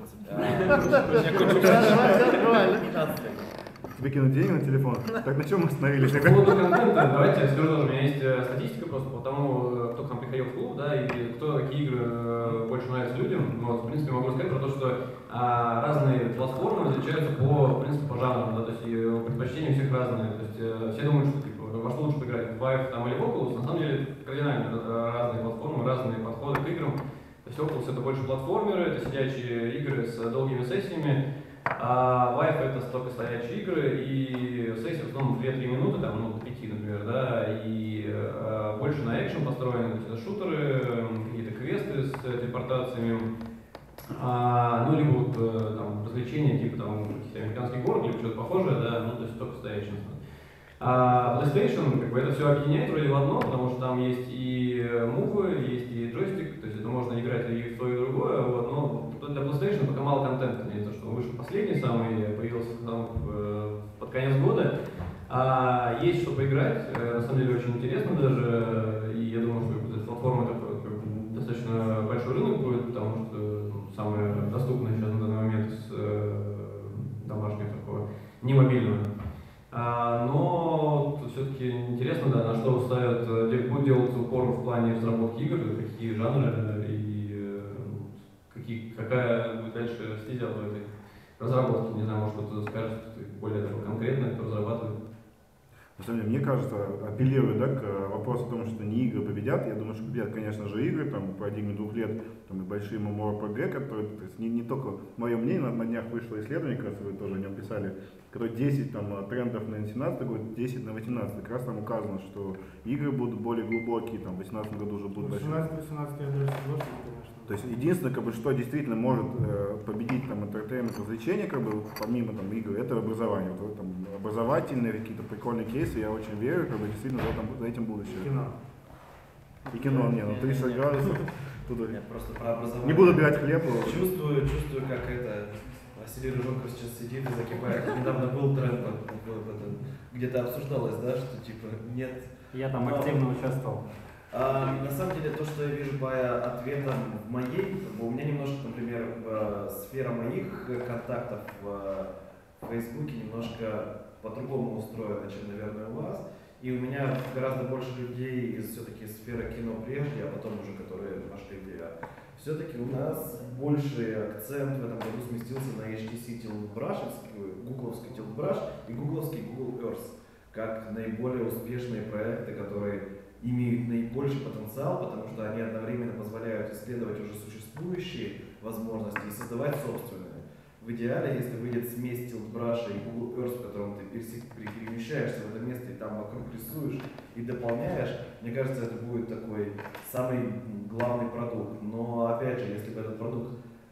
Speaker 2: 14.
Speaker 1: Тебе кинуть деньги на телефон? Так на чем мы остановились?
Speaker 3: По поводу контента, давайте я скажу, у меня есть статистика просто по тому, кто к нам приходил в клуб, да, и какие игры больше нравятся людям. Вот, в принципе, могу сказать про то, что разные платформы отличаются по, в принципе, по жанрам, да, то есть предпочтения у всех разные. То есть все думают, что типа, во что лучше поиграть, в Vive там, или в Oculus, на самом деле кардинально разные платформы, разные подходы к играм. То есть Oculus это больше платформеры, это сидячие игры с долгими сессиями. А Vive это только стоячие игры, и сессии в основном 2-3 минуты, там, ну, до 5, например, да, и больше на экшен построены, то есть это шутеры, какие-то квесты с телепортациями, ну, либо вот, там, развлечения, типа, там, каких-то американских горок, либо что-то похожее, да, ну, то есть только стоячие. А PlayStation, как бы, это все объединяет вроде в одно, потому что там есть и мувы, есть и джойстик, то есть это можно играть и в то, и в другое, вот, но для PlayStation пока мало контента, не то, что вышел последний самый, появился там под конец года, есть что поиграть, на самом деле очень интересно даже, и я думаю, что эта платформа такой, достаточно большой рынок будет, потому что самая доступная сейчас на данный момент из домашнего такого, не мобильного. Но все-таки интересно, да, на что ставят, будет делаться упор в плане разработки игр, какие жанры и какая будет дальше стезя в этой разработке. Не знаю, может кто-то скажет более конкретно, кто разрабатывает.
Speaker 1: На самом деле, мне кажется, апеллирует, да, к вопросу о том, что не игры победят. Я думаю, что победят, конечно же, игры, там, в парадигме 2 лет, там, и большие MMORPG, которые, то есть, не только мое мнение, на днях вышло исследование, как раз вы тоже о нем писали, которые 10 там, трендов на 2017 год, 10 на 2018. Как раз там указано, что игры будут более глубокие, там, в 2018 году уже будут большие.
Speaker 5: 18-18 я даже согласен, конечно.
Speaker 1: То есть единственное, как бы, что действительно может победить там entertainment, развлечения, как бы, помимо там, игр, это образование. Вот, там, образовательные какие-то прикольные кейсы, я очень верю, как бы, действительно за этим будущее.
Speaker 5: Кино.
Speaker 1: И кино, не, ну 300 градусов. Туда.
Speaker 7: Нет, просто про образование.
Speaker 1: Не буду брать хлеб.
Speaker 7: Чувствую, как это Василий Рыжонков сейчас сидит и закипает. Недавно был тренд, где-то обсуждалось, да, что типа нет.
Speaker 4: Я там активно участвовал.
Speaker 7: На самом деле, то, что я вижу по ответам моей, у меня немножко, например, сфера моих контактов в Фейсбуке немножко по-другому устроена, чем, наверное, у вас. И у меня гораздо больше людей из все-таки сферы кино прежде, а потом уже, которые пошли в VR. Все-таки у нас больший акцент в этом году сместился на HTC Tilt Brush, гугловский Tilt Brush и гугловский Google Earth, как наиболее успешные проекты, которые имеют наибольший потенциал, потому что они одновременно позволяют исследовать уже существующие возможности и создавать собственные. В идеале, если выйдет смесь Tilt Brush и Google Earth, в котором ты перемещаешься в это место и там вокруг рисуешь и дополняешь, мне кажется, это будет такой самый главный продукт. Но опять же, если бы этот продукт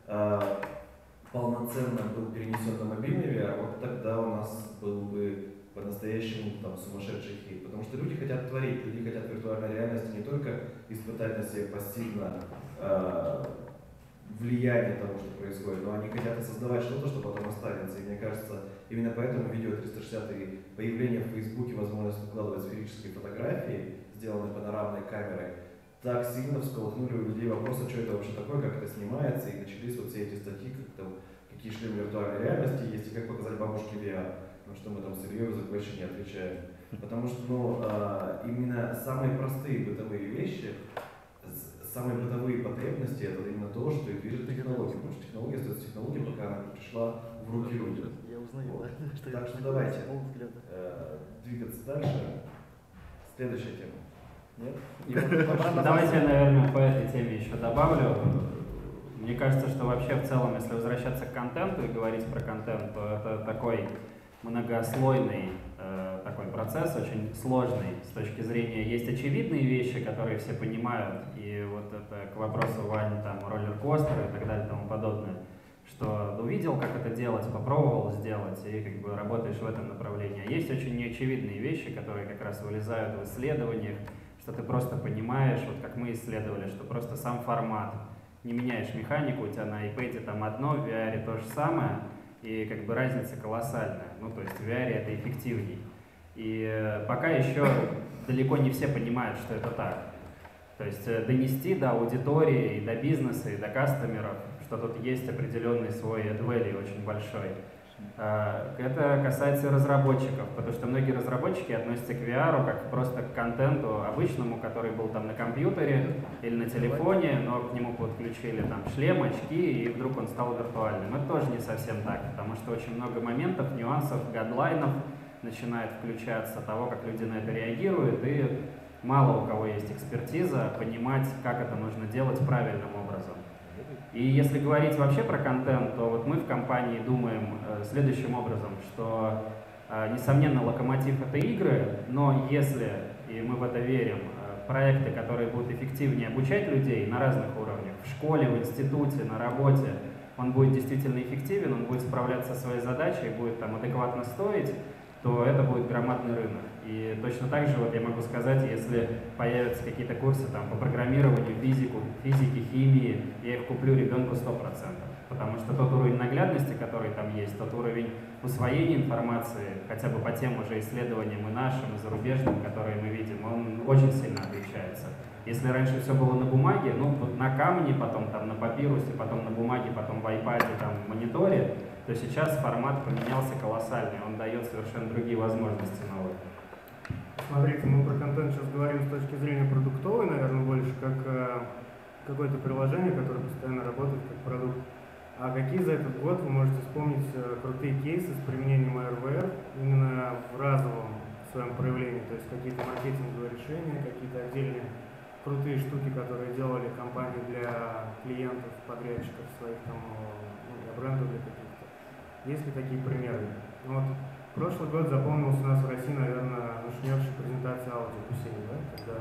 Speaker 7: полноценно был перенесен на мобильный VR, вот тогда у нас был бы по-настоящему там сумасшедший хит. Потому что люди хотят творить, люди хотят виртуальной реальности не только испытать на себе пассивно влияние того, что происходит, но они хотят создавать что-то, что потом останется. И мне кажется, именно поэтому видео 360 и появление в Фейсбуке, возможность выкладывать сферические фотографии, сделанные панорамной камерой, так сильно всколыхнули у людей вопрос, а что это вообще такое, как это снимается, и начались вот все эти статьи, как там, какие шлемы виртуальной реальности есть, и как показать бабушке VR. Ну что мы там с Ильей за question не отвечаем. Потому что именно самые простые бытовые вещи, самые бытовые потребности, это именно то, что и движет технология. Потому что технология остается технологией, пока она пришла в руки людям.
Speaker 2: Я узнаю,
Speaker 7: Вот.
Speaker 2: да, что
Speaker 7: Так
Speaker 2: это
Speaker 7: что
Speaker 2: такое,
Speaker 7: давайте двигаться дальше. Следующая тема. Нет?
Speaker 4: Давайте я, наверное, по этой теме еще добавлю. Мне кажется, что вообще в целом, если возвращаться к контенту и говорить про контент, то это такой многослойный такой процесс, очень сложный с точки зрения. Есть очевидные вещи, которые все понимают, и вот это к вопросу Вани, там, роллер-костер и так далее и тому подобное, что увидел, как это делать, попробовал сделать, и как бы работаешь в этом направлении. А есть очень неочевидные вещи, которые как раз вылезают в исследованиях, что ты просто понимаешь, вот как мы исследовали, что просто сам формат, не меняешь механику, у тебя на iPad там одно, в VR то же самое, и как бы разница колоссальная. Ну, то есть в VR это эффективней. И пока еще далеко не все понимают, что это так. То есть донести до аудитории, и до бизнеса, и до кастомеров, что тут есть определенный свой add value очень большой. Это касается разработчиков, потому что многие разработчики относятся к VR как просто к контенту обычному, который был там на компьютере или на телефоне, но к нему подключили там шлем, очки, и вдруг он стал виртуальным. Это тоже не совсем так, потому что очень много моментов, нюансов, гадлайнов начинает включаться, того, как люди на это реагируют, и мало у кого есть экспертиза понимать, как это нужно делать правильным образом. И если говорить вообще про контент, то вот мы в компании думаем следующим образом, что, несомненно, локомотив — это игры, но если, и мы в это верим, проекты, которые будут эффективнее обучать людей на разных уровнях, в школе, в институте, на работе, он будет действительно эффективен, он будет справляться со своей задачей, будет там адекватно стоить, то это будет громадный рынок. И точно так же вот я могу сказать, если появятся какие-то курсы там, по программированию, физике, химии, я их куплю ребенку 100%. Потому что тот уровень наглядности, который там есть, тот уровень усвоения информации, хотя бы по тем уже исследованиям и нашим, и зарубежным, которые мы видим, он очень сильно отличается. Если раньше все было на бумаге, ну, на камне, потом там на папирусе, потом на бумаге, потом в iPad, там, в мониторе, то сейчас формат поменялся колоссальный, он дает совершенно другие возможности новые.
Speaker 5: Смотрите, мы про контент сейчас говорим с точки зрения продуктовой, наверное, больше как какое-то приложение, которое постоянно работает как продукт. А какие за этот год вы можете вспомнить крутые кейсы с применением ARVR именно в разовом своем проявлении, то есть какие-то маркетинговые решения, какие-то отдельные крутые штуки, которые делали компании для клиентов, подрядчиков своих там, для брендов, для каких-то. Есть ли такие примеры? Ну, вот прошлый год запомнился у нас в России, наверное, начневшая презентация аудио Кусени, да? Когда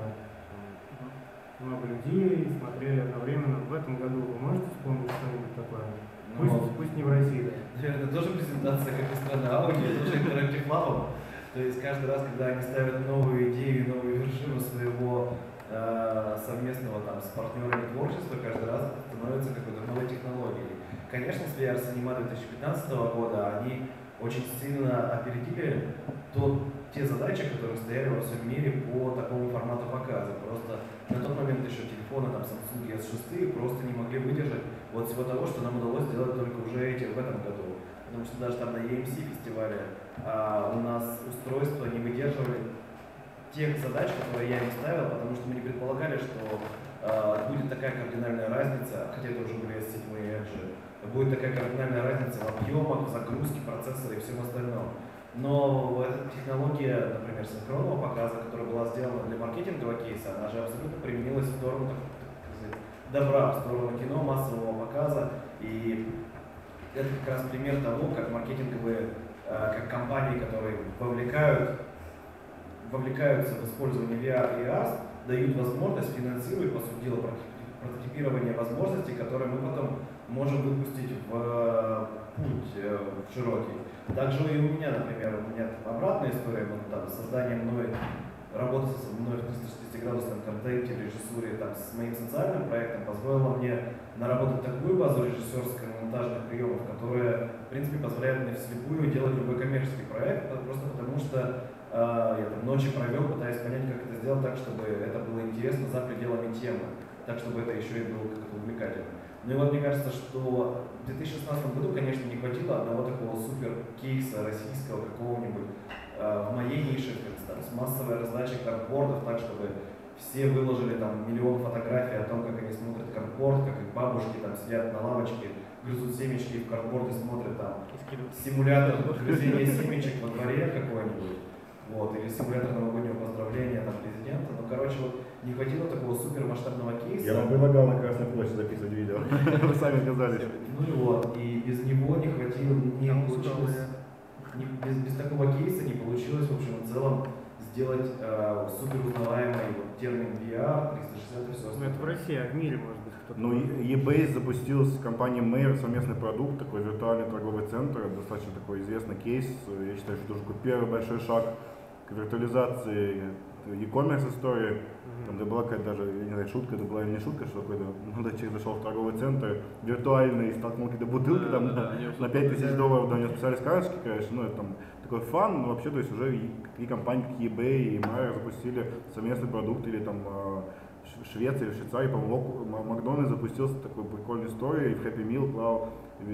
Speaker 5: много людей смотрели одновременно. В этом году вы можете вспомнить что-нибудь такое? Пусть не в России, да?
Speaker 7: Наверное, тоже презентация, как ни странно, аудио, тоже Interactive Lab. То есть каждый раз, когда они ставят новую идею, новую вершину своего совместного там, с партнерами творчества, каждый раз становится какой-то новой технологией. Конечно, с VR Cinema 2015 года они очень сильно опередили те задачи, которые стояли во всем мире по такому формату показа. Просто на тот момент еще телефоны там, Samsung S6 просто не могли выдержать вот всего того, что нам удалось сделать только уже в этом году. Потому что даже там на EMC фестивале у нас устройства не выдерживали тех задач, которые я им ставил, потому что мы не предполагали, что будет такая кардинальная разница, хотя это уже были S7 и Edge, будет такая кардинальная разница в объемах, в загрузке процессора и всем остальном. Но эта технология, например, синхронного показа, которая была сделана для маркетингового кейса, она же абсолютно применилась в сторону добра, в сторону кино, массового показа. И это как раз пример того, как маркетинговые, как компании, которые вовлекаются в использование VR и AR, дают возможность, финансируют, по сути дела, прототипирование возможностей, которые мы потом можем выпустить в путь широкий. Также и у меня, например, обратная история, вот, там, создание мной работа со мной в 360-градусном контенте, режиссуре, там, с моим социальным проектом позволила мне наработать такую базу режиссерско-монтажных приемов, которая, в принципе, позволяет мне вслепую делать любой коммерческий проект, просто потому что я там ночи провел, пытаясь понять, как это сделать так, чтобы это было интересно за пределами темы, так, чтобы это еще и было как-то увлекательно. Ну и вот мне кажется, что в 2016 году, конечно, не хватило одного такого супер кейса российского какого-нибудь в моей нише, там, с массовой раздачей картбордов, так, чтобы все выложили там миллион фотографий о том, как они смотрят картборд, как их бабушки там сидят на лавочке, грызут семечки и в картборд и смотрят там симулятор грызения семечек во дворе какой-нибудь. Вот, или симулятор новогоднего поздравления там, президента. Ну, короче, вот не хватило такого супермасштабного кейса.
Speaker 1: Я вам предлагал на Красной площади записывать видео. Вы сами отказались.
Speaker 7: Ну и вот, и без него не хватило, не получилось, без такого кейса не получилось, в общем, в целом сделать супер узнаваемый вот, термин VR, 360 и все остальное.
Speaker 5: Это в России, а в мире, может быть, кто-то.
Speaker 1: Ну, eBay запустил с компанией Mayer совместный продукт, такой виртуальный торговый центр, достаточно такой известный кейс. Я считаю, что это уже первый большой шаг к виртуализации e-commerce истории. Там где была какая-то даже, я не знаю, шутка, это была или не шутка, что какой-то молодой человек зашел в торговый центр виртуальный и столкнул какие-то бутылки там на $5000, да, у него списались карточки, конечно, ну это там такой фан, но вообще, то есть уже такие компании, как eBay и Mayer запустили совместный продукт, или там в Швеции, в Швейцарии, по-моему, Макдональдс запустил такую прикольную историю, и в Happy Meal клал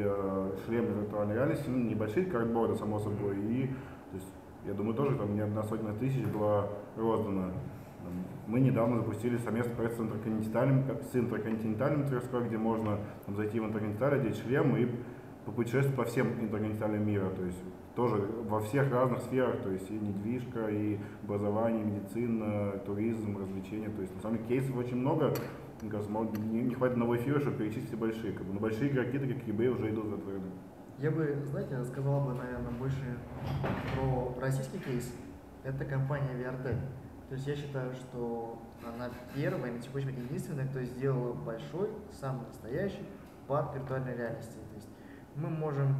Speaker 1: шлемы виртуальной реальности, ну, небольшие картборды, само собой, и то есть, я думаю, тоже там не одна сотня тысяч была роздана. Мы недавно запустили совместный проект с Интерконтинентальным Тверской, где можно там, зайти в Интерконтиненталь, одеть шлем и попутешествовать по всем интерконтиненталям мира. То есть тоже во всех разных сферах, то есть и недвижка, и образование, и медицина, туризм, развлечения. То есть на самом деле кейсов очень много. Мне кажется, не хватит одного эфира, чтобы перечислить все большие. Но большие игроки, такие как eBay, уже идут в этот рынок.
Speaker 2: Я бы, знаете, сказал бы, наверное, больше про российский кейс. Это компания VRTech. То есть я считаю, что она первая, на текущий момент единственная, кто сделала большой, самый настоящий парк виртуальной реальности. То есть мы можем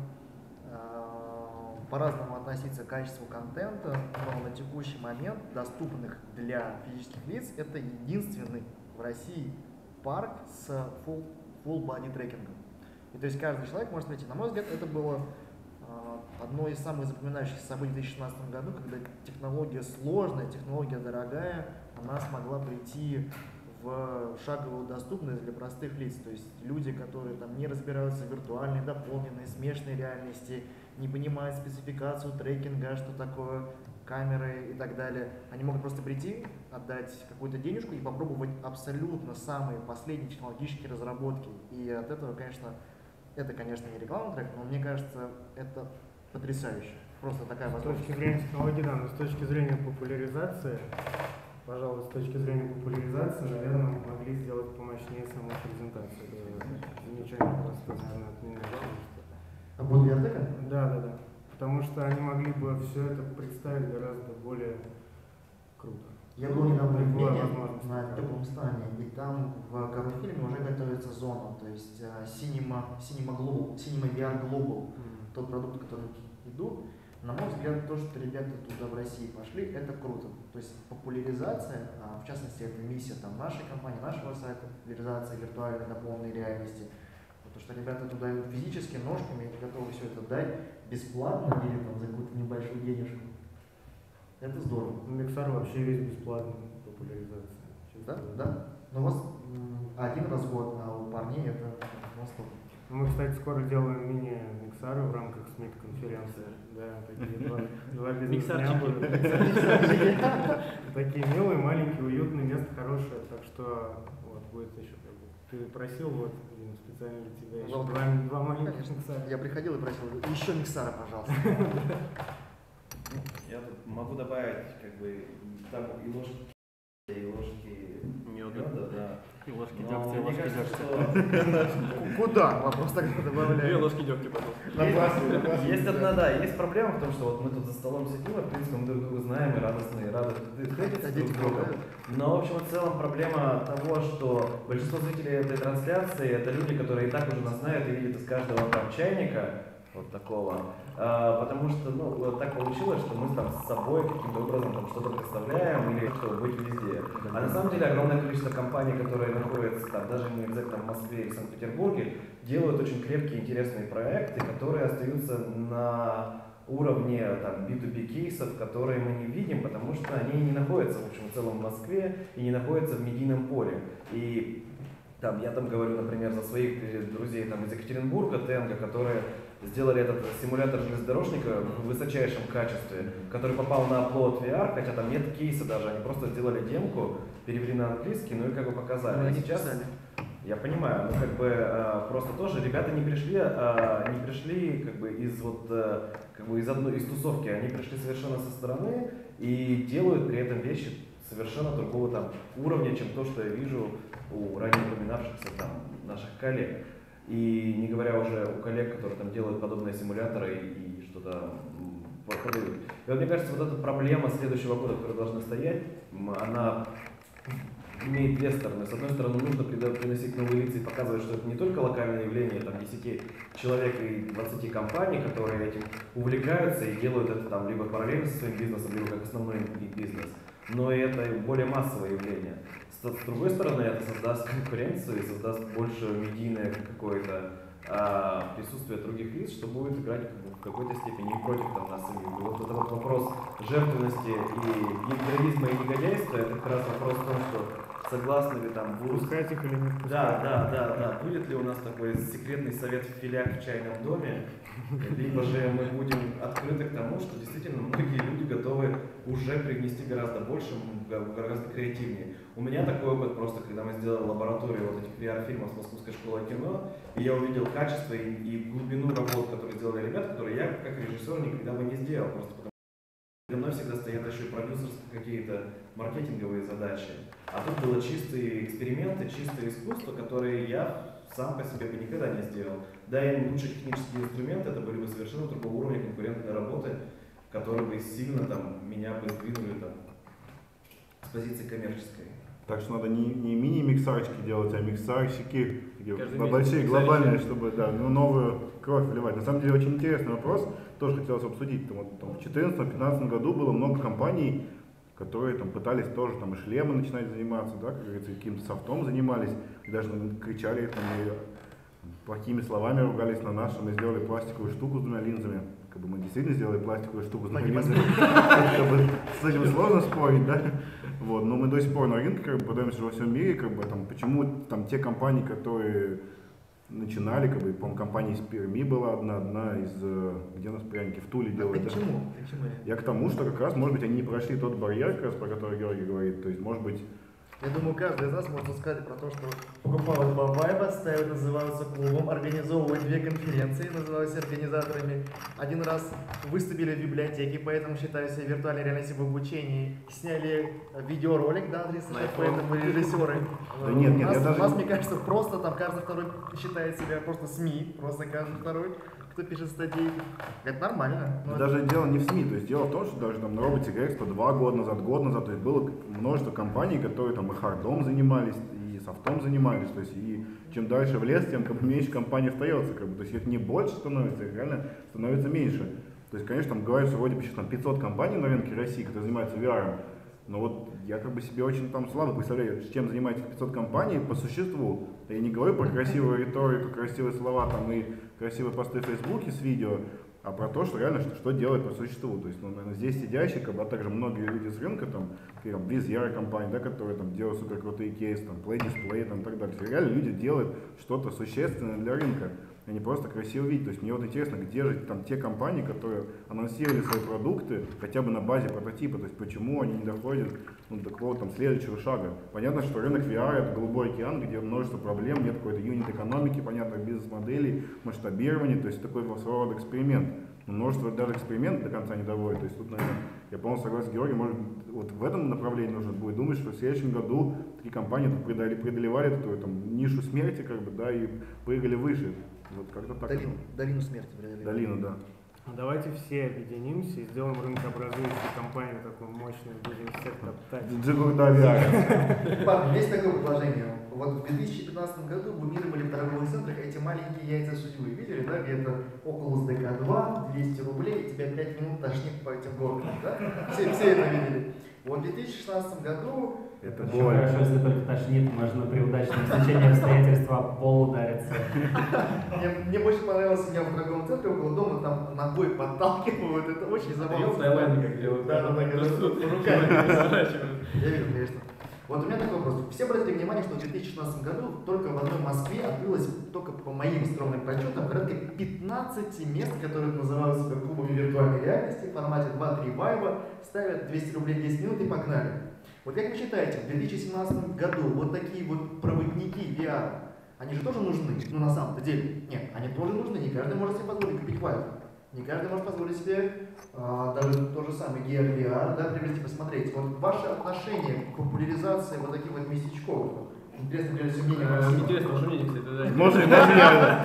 Speaker 2: по-разному относиться к качеству контента, но на текущий момент доступных для физических лиц это единственный в России парк с full body трекингом. И то есть каждый человек может прийти. На мой взгляд, это было одно из самых запоминающихся событий в 2016 году, когда технология сложная, технология дорогая, она смогла прийти в шаговую доступность для простых лиц. То есть люди, которые там не разбираются в виртуальной, дополненной, смешанной реальности, не понимают спецификацию трекинга, что такое камеры и так далее, они могут просто прийти, отдать какую-то денежку и попробовать абсолютно самые последние технологические разработки. И от этого, конечно, это, конечно, не рекламный трек, но мне кажется, это потрясающе. Просто такая возможность.
Speaker 5: С точки зрения технологий, да, но с точки зрения популяризации, пожалуй, с точки зрения популяризации, наверное, могли сделать помощнее саму презентацию. Замечание просто, наверное, от меня.
Speaker 2: А под библиотека?
Speaker 5: Да. Потому что они могли бы все это представить гораздо более круто.
Speaker 2: Я был недавно в Вене на теплом стане, и там в Корнфильме уже готовится зона, то есть Cinema VR Global, тот продукт, который идут. На мой взгляд, то, что ребята туда в России пошли, это круто. То есть популяризация, в частности, это миссия там, нашей компании, нашего сайта, популяризация виртуальной дополненной реальности. Потому что ребята туда идут физически, ножками, готовы все это дать бесплатно или там, за какую-то небольшую денежку. Это здорово.
Speaker 5: Mixar вообще весь бесплатный популяризация.
Speaker 2: Да. Но у вас один раз в год, а у парней это просто.
Speaker 5: Мы, кстати, скоро делаем мини-миксары в рамках СМИК-конференции. Да, такие два бизнес-дня будут. Такие милые, маленькие, уютные, место хорошее. Так что вот будет еще. Ты просил, вот, специально для тебя еще два маленьких миксара.
Speaker 2: Я приходил и просил, еще миксара, пожалуйста.
Speaker 7: Я тут могу добавить, как бы, там и ложки меда, да.
Speaker 4: И ложки
Speaker 7: Но
Speaker 4: дегтя, и
Speaker 7: мне
Speaker 4: ложки
Speaker 7: кажется,
Speaker 4: дегтя.
Speaker 7: что...
Speaker 2: Куда? Вопрос тогда добавляем.
Speaker 3: 2 ложки дегтя, пожалуйста.
Speaker 7: Есть одна, да, есть проблема в том, что вот мы тут за столом сидим, и, в принципе, мы друг друга знаем и радостные, рады встретиться друг с другом. Но, в общем, в целом проблема того, что большинство зрителей этой трансляции — это люди, которые и так уже нас знают и видят из каждого там чайника вот такого. Потому что, ну, вот так получилось, что мы там с собой каким-то образом там что-то представляем или что быть везде. А на самом деле огромное количество компаний, которые находятся там, даже не обязательно в Москве или Санкт-Петербурге, делают очень крепкие, интересные проекты, которые остаются на уровне там, B2B кейсов, которые мы не видим, потому что они не находятся в общем и целом в Москве и не находятся в медийном поле. И там, я там говорю, например, за своих друзей там, из Екатеринбурга, Тенга, которые сделали этот симулятор железнодорожника в высочайшем качестве, который попал на Upload VR, хотя там нет кейса даже, они просто сделали демку, перевели на английский, ну и как бы показали. И сейчас, я понимаю, ну как бы просто тоже ребята не пришли как бы из вот как бы из тусовки, они пришли совершенно со стороны и делают при этом вещи совершенно другого там уровня, чем то, что я вижу у ранее упоминавшихся там наших коллег. И не говоря уже у коллег, которые там делают подобные симуляторы и что-то продают. И вот мне кажется, вот эта проблема следующего года, которая должна стоять, она имеет две стороны. С одной стороны, нужно приносить новые лица и показывать, что это не только локальное явление, там 10 человек и 20 компаний, которые этим увлекаются и делают это там либо параллельно со своим бизнесом, либо как основной бизнес, но и это более массовое явление. С другой стороны, это создаст конкуренцию и создаст больше медийное какое-то присутствие других лиц, что будет играть в какой-то степени и против там, нас самих. И вот этот вот вопрос жертвенности и героизма и негодяйства, это как раз вопрос в том, что согласны ли там будут...
Speaker 5: Пускать их или не пускать.
Speaker 7: Да. Будет ли у нас такой секретный совет в филях в чайном доме, либо же мы будем открыты к тому, что действительно многие люди готовы уже привнести гораздо больше, гораздо креативнее. У меня такой опыт просто, когда мы сделали лабораторию вот этих VR-фильмов с Московской школой кино, и я увидел качество и глубину работ, которые сделали ребята, которые я как режиссер никогда бы не сделал, просто потому что передо мной всегда стоят еще и продюсерские какие-то маркетинговые задачи. А тут было чистые эксперименты, чистое искусство, которые я сам по себе бы никогда не сделал. Да, и лучшие технические инструменты, это были бы совершенно другого уровня конкурентной работы, которые бы сильно там, меня бы сдвинули там, с позиции коммерческой.
Speaker 1: Так что надо не мини-миксарчики делать, а миксарчики
Speaker 10: Каждый
Speaker 1: большие,
Speaker 10: месяц
Speaker 1: глобальные,
Speaker 10: миксарчики.
Speaker 1: чтобы да, новую кровь вливать. На самом деле очень интересный вопрос, тоже хотелось обсудить. Там, вот, там, в 2014-2015 году было много компаний, которые там, пытались тоже там, и шлемы начинать заниматься, да, как говорится, каким-то софтом занимались, и даже кричали там, и плохими словами ругались на нас, что мы сделали пластиковую штуку с двумя линзами. Как бы мы действительно сделали пластиковую штуку с двумя линзами. С этим сложно спорить, да? Вот, но мы до сих пор на рынке как бы, подаемся во всем мире, как бы, там, почему там, те компании, которые начинали, как бы, по-моему, компания из Перми была одна из, где у нас пряники, в Туле делают.
Speaker 2: К чему?
Speaker 1: Я к тому, что как раз, может быть, они не прошли тот барьер, как раз, про который Георгий говорит, то есть, может быть,
Speaker 2: Я думаю, каждый из нас может сказать про то, что покупал два вайба, ставил, назывался клубом, организовывать две конференции, назывались организаторами. Один раз выступили в библиотеке, поэтому считаю себя виртуальной реальностью в обучении. Сняли видеоролик, да, Андрей Сашев, поэтому режиссеры.
Speaker 1: Да нет,
Speaker 2: у
Speaker 1: я даже...
Speaker 2: нас, мне кажется, просто там каждый второй считает себя просто СМИ, просто каждый второй, кто пишет статьи. Это нормально.
Speaker 1: Но даже дело не в СМИ, то есть дело в том, что даже там на Robotic Expo 2 года назад, то есть было множество компаний, которые там и хардом занимались, и софтом занимались, то есть и чем дальше в лес, тем как бы меньше компаний остается, как бы, то есть их не больше становится, их реально становится меньше. То есть, конечно, там говорят, что вроде бы сейчас там 500 компаний на рынке России, которые занимаются VR, но вот я как бы себе очень там слабо представляю, чем занимается 500 компаний по существу. Я не говорю про красивую риторику, красивые слова там и красивые посты в Фейсбуке с видео, а про то, что реально что делать по существу. То есть, ну, наверное, здесь сидящие, как бы, а также многие люди с рынка, там, Blizzard компании, да, которые там делают супер крутые кейсы, там, Play Display, там, и так далее. Реально люди делают что-то существенное для рынка, а не просто красиво видеть. То есть мне вот интересно, где же там те компании, которые анонсировали свои продукты хотя бы на базе прототипа, то есть почему они не доходят до какого-то там следующего шага. Понятно, что рынок VR это голубой океан, где множество проблем, нет какой-то юнит-экономики, понятных бизнес-моделей, масштабирования, то есть такой своего рода эксперимент. Но множество даже экспериментов до конца не доводит. То есть тут, наверное, я полностью согласен с Георгием, может вот в этом направлении нужно будет думать, что в следующем году такие компании преодолевали эту там, нишу смерти, как бы, да, и прыгали выше. Вот как-то так.
Speaker 2: Долину смерти преодолели.
Speaker 1: Долину, да.
Speaker 5: Давайте все объединимся и сделаем рынкообразующую компанию такую мощную, будем всех топтать.
Speaker 2: Парни, есть такое предложение. Вот в 2015 году бумировали в торговых центрах эти маленькие яйца судьбы. Видели, да, где-то около ДК-2, 200 рублей, и тебя 5 минут тошнит по этим горкам, да? Все это видели. Вот в 2016 году...
Speaker 4: Это хорошо, если только тошнит, можно при удачном стечении обстоятельств об пол удариться.
Speaker 2: Мне больше понравилось, у меня в торговом центре около дома там ногой подталкивают, это очень забавно.
Speaker 3: В Таиланде как делают.
Speaker 2: Да, руками. Я видел, конечно. Вот у меня такой вопрос. Все обратили внимание, что в 2016 году только в одной Москве открылось, только по моим скромным подсчетам, порядка 15 мест, которые называют себя клубами виртуальной реальности, в формате 2-3 вайба, ставят 200 рублей 10 минут и погнали. Вот как вы считаете, в 2017 году вот такие вот проводники VR, они же тоже нужны? Ну на самом-то деле. Нет, они тоже нужны, не каждый может себе позволить купить вайб. Не каждый может позволить себе даже то же самое Gear VR, да, приобрести, посмотреть. Вот ваше отношение к популяризации вот таких вот местечков. Интересно, прежде всего, мнение Максима.
Speaker 3: Интересно, ваше мнение, кстати, да.
Speaker 1: Можно я...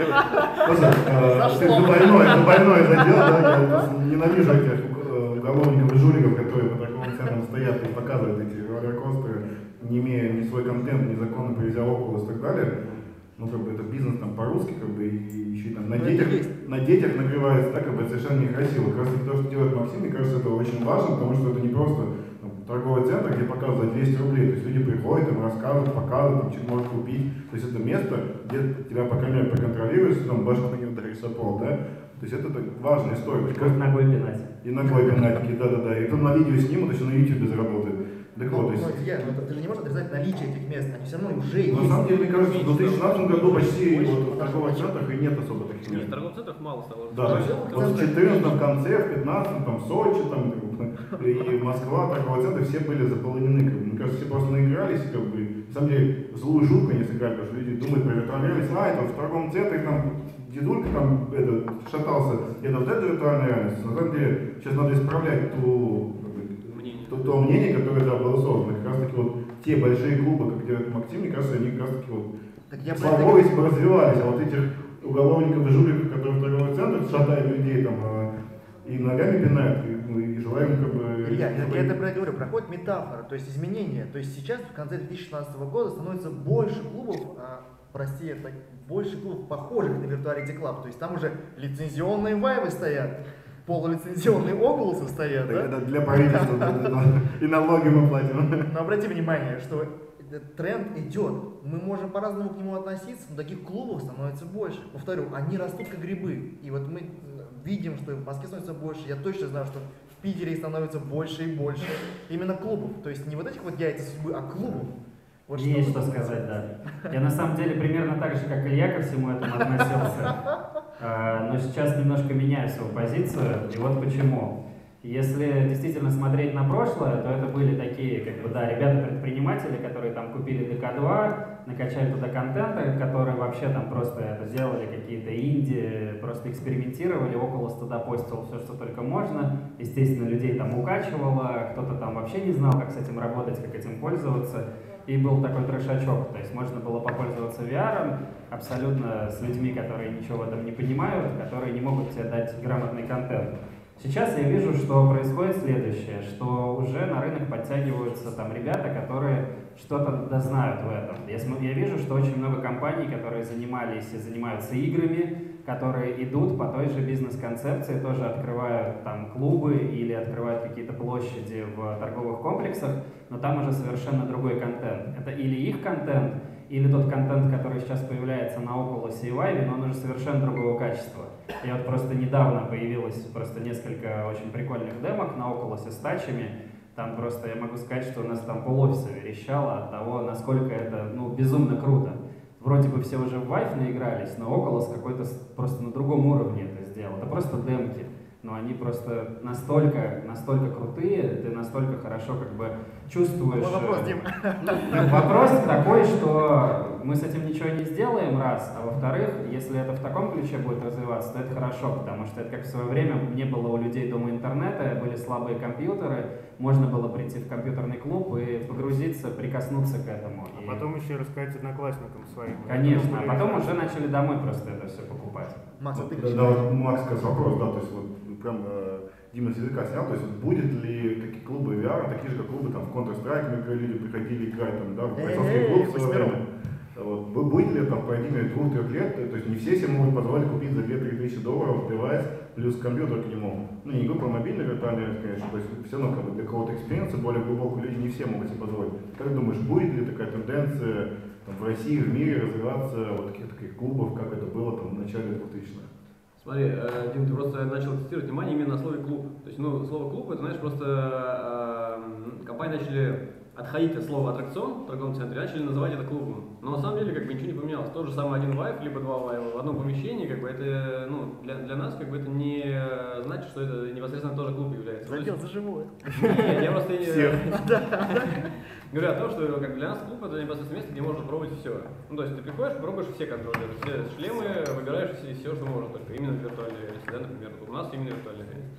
Speaker 1: Ты больной задел, да, я ненавижу этих уголовников и жуликов, которые по торговым центрам стоят и показывают эти роллеркостеры, не имея ни свой контент, ни законно привезя Oculus и так далее. Ну, как бы это бизнес там по-русски, как бы, и еще и там на детях нагревается, так, как бы, это совершенно некрасиво. Как раз таки то, что делает Максим, мне кажется, это очень важно, потому что это не просто торговый центр, где показывают за 200 рублей. То есть люди приходят, им рассказывают, показывают, там, что можно купить. То есть это место, где тебя, по крайней мере, проконтролируешь, там, башку не ударишь о пол, да. То есть это важная история.
Speaker 4: Как ногой пинать.
Speaker 1: И ногой пинать, да-да-да. И тут на видео снимут, то есть на YouTube заработает. Так вот, то есть...
Speaker 2: ты же не можешь отрицать наличие этих мест, они все равно уже есть.
Speaker 1: На самом деле, мне кажется, в 2016 году почти вот, в торговых центрах и нет особо таких мест.
Speaker 3: В торговых центрах мало стало.
Speaker 1: Да, то есть вот в 14 в конце, в 15 там Сочи, там, и Москва, торговые центры все были заполонены. Как бы. Мне кажется, все просто наигрались, как бы, на самом деле, злую шутку они сыграли, потому что люди думают про виртуальную реальность, это в торговом центре там дедулька там шатался, это вот это виртуальная реальность. На самом деле, сейчас надо исправлять то мнение, которое было создано. Как раз таки вот те большие клубы, как делает Максим, мне кажется, они как раз таки вот славились бы развивались, а вот этих уголовников и жуликов, которые в торговых центрах шатают людей там и ногами пинают, и желаем как бы...
Speaker 2: Я это про это говорю, проходит метафора, то есть изменения. То есть сейчас, в конце 2016 года, становится больше клубов, больше клубов, похожих на Virtuality Club. То есть там уже лицензионные вайвы стоят, полулицензионные Oculus стоят, да?
Speaker 1: Это для правительства, и налоги мы платим.
Speaker 2: Но обрати внимание, что тренд идет. Мы можем по-разному к нему относиться, но таких клубов становится больше. Повторю, они растут как грибы. И вот мы видим, что в Москве становится больше. Я точно знаю, что в Питере их становится больше и больше. Именно клубов. То есть не вот этих вот яйца судьбы, а клубов.
Speaker 4: Вот есть что сказать, да. Я на самом деле примерно так же, как Илья, ко всему этому относился. Но сейчас немножко меняю свою позицию. И вот почему. Если действительно смотреть на прошлое, то это были такие, как бы, да, ребята-предприниматели, которые там купили ДК-2, накачали туда контента, которые вообще там просто это делали, какие-то инди, просто экспериментировали, Oculus туда постил все, что только можно. Естественно, людей там укачивало, кто-то там вообще не знал, как с этим работать, как этим пользоваться. И был такой трешачок, то есть можно было попользоваться VR абсолютно с людьми, которые ничего в этом не понимают, которые не могут тебе дать грамотный контент. Сейчас я вижу, что происходит следующее, что уже на рынок подтягиваются там ребята, которые что-то дознают в этом. Я вижу, что очень много компаний, которые занимались и занимаются играми, которые идут по той же бизнес-концепции, тоже открывают там клубы или открывают какие-то площади в торговых комплексах, но там уже совершенно другой контент. Это или их контент, или тот контент, который сейчас появляется на Oculus и Vive, но он уже совершенно другого качества. И вот просто недавно появилось просто несколько очень прикольных демок на Oculus с тачами. Там просто я могу сказать, что у нас там полофиса верещало от того, насколько это безумно круто. Вроде бы все уже в Vive наигрались, но Oculus какой-то просто на другом уровне это сделал. Это просто демки. Но они просто настолько крутые, ты настолько хорошо как бы чувствуешь...
Speaker 2: Вопрос, Дим.
Speaker 4: Вопрос такой, что мы с этим ничего не сделаем, раз, а во-вторых, если это в таком ключе будет развиваться, то это хорошо, потому что это как в свое время не было у людей дома интернета, были слабые компьютеры, можно было прийти в компьютерный клуб и погрузиться, прикоснуться к этому.
Speaker 5: А потом еще рассказать одноклассникам своим.
Speaker 4: Конечно, а потом уже начали домой просто это все покупать.
Speaker 2: Макс, а ты
Speaker 1: Да, вот Макс как раз вопрос, да, то есть вот прям Дима с языка снял, то есть вот будет ли такие клубы VR, такие же, как клубы там в Counter-Strike, мы люди приходили играть там, да, в бойцовский клуб в свое время. Вот. Будет ли там в течение 2-3 лет, то есть не все себе могут позволить купить за 2-3 тысячи долларов девайс плюс компьютер к нему. Ну, не говорю про мобильный виртуальный реальность, конечно, то есть все равно как бы для какого-то экспириенса более глубокого люди не все могут себе позволить. Как думаешь, будет ли такая тенденция там, в России, в мире развиваться вот таких клубов, как это было там в начале 2000-х?
Speaker 3: Смотри, Дим, ты просто начал акцентировать внимание именно на слове клуб. То есть, ну, слово клуб, это, знаешь, просто компании начали отходить от слова аттракцион в торговом центре, начали называть это клубом. Но на самом деле как бы ничего не поменялось. Тот же самый один вайф, либо два вайфа в одном помещении, как бы это, ну, для нас как бы это не значит, что это непосредственно тоже клуб является.
Speaker 2: задел за живое.
Speaker 3: Нет, я просто говорю о том, что как для нас клуб это непосредственно место, где можно пробовать все. Ну, то есть ты приходишь, пробуешь все контроллеры, все шлемы, выбираешь все, что можно, только именно в виртуальной реальности, да, например. У нас именно виртуальная реальность.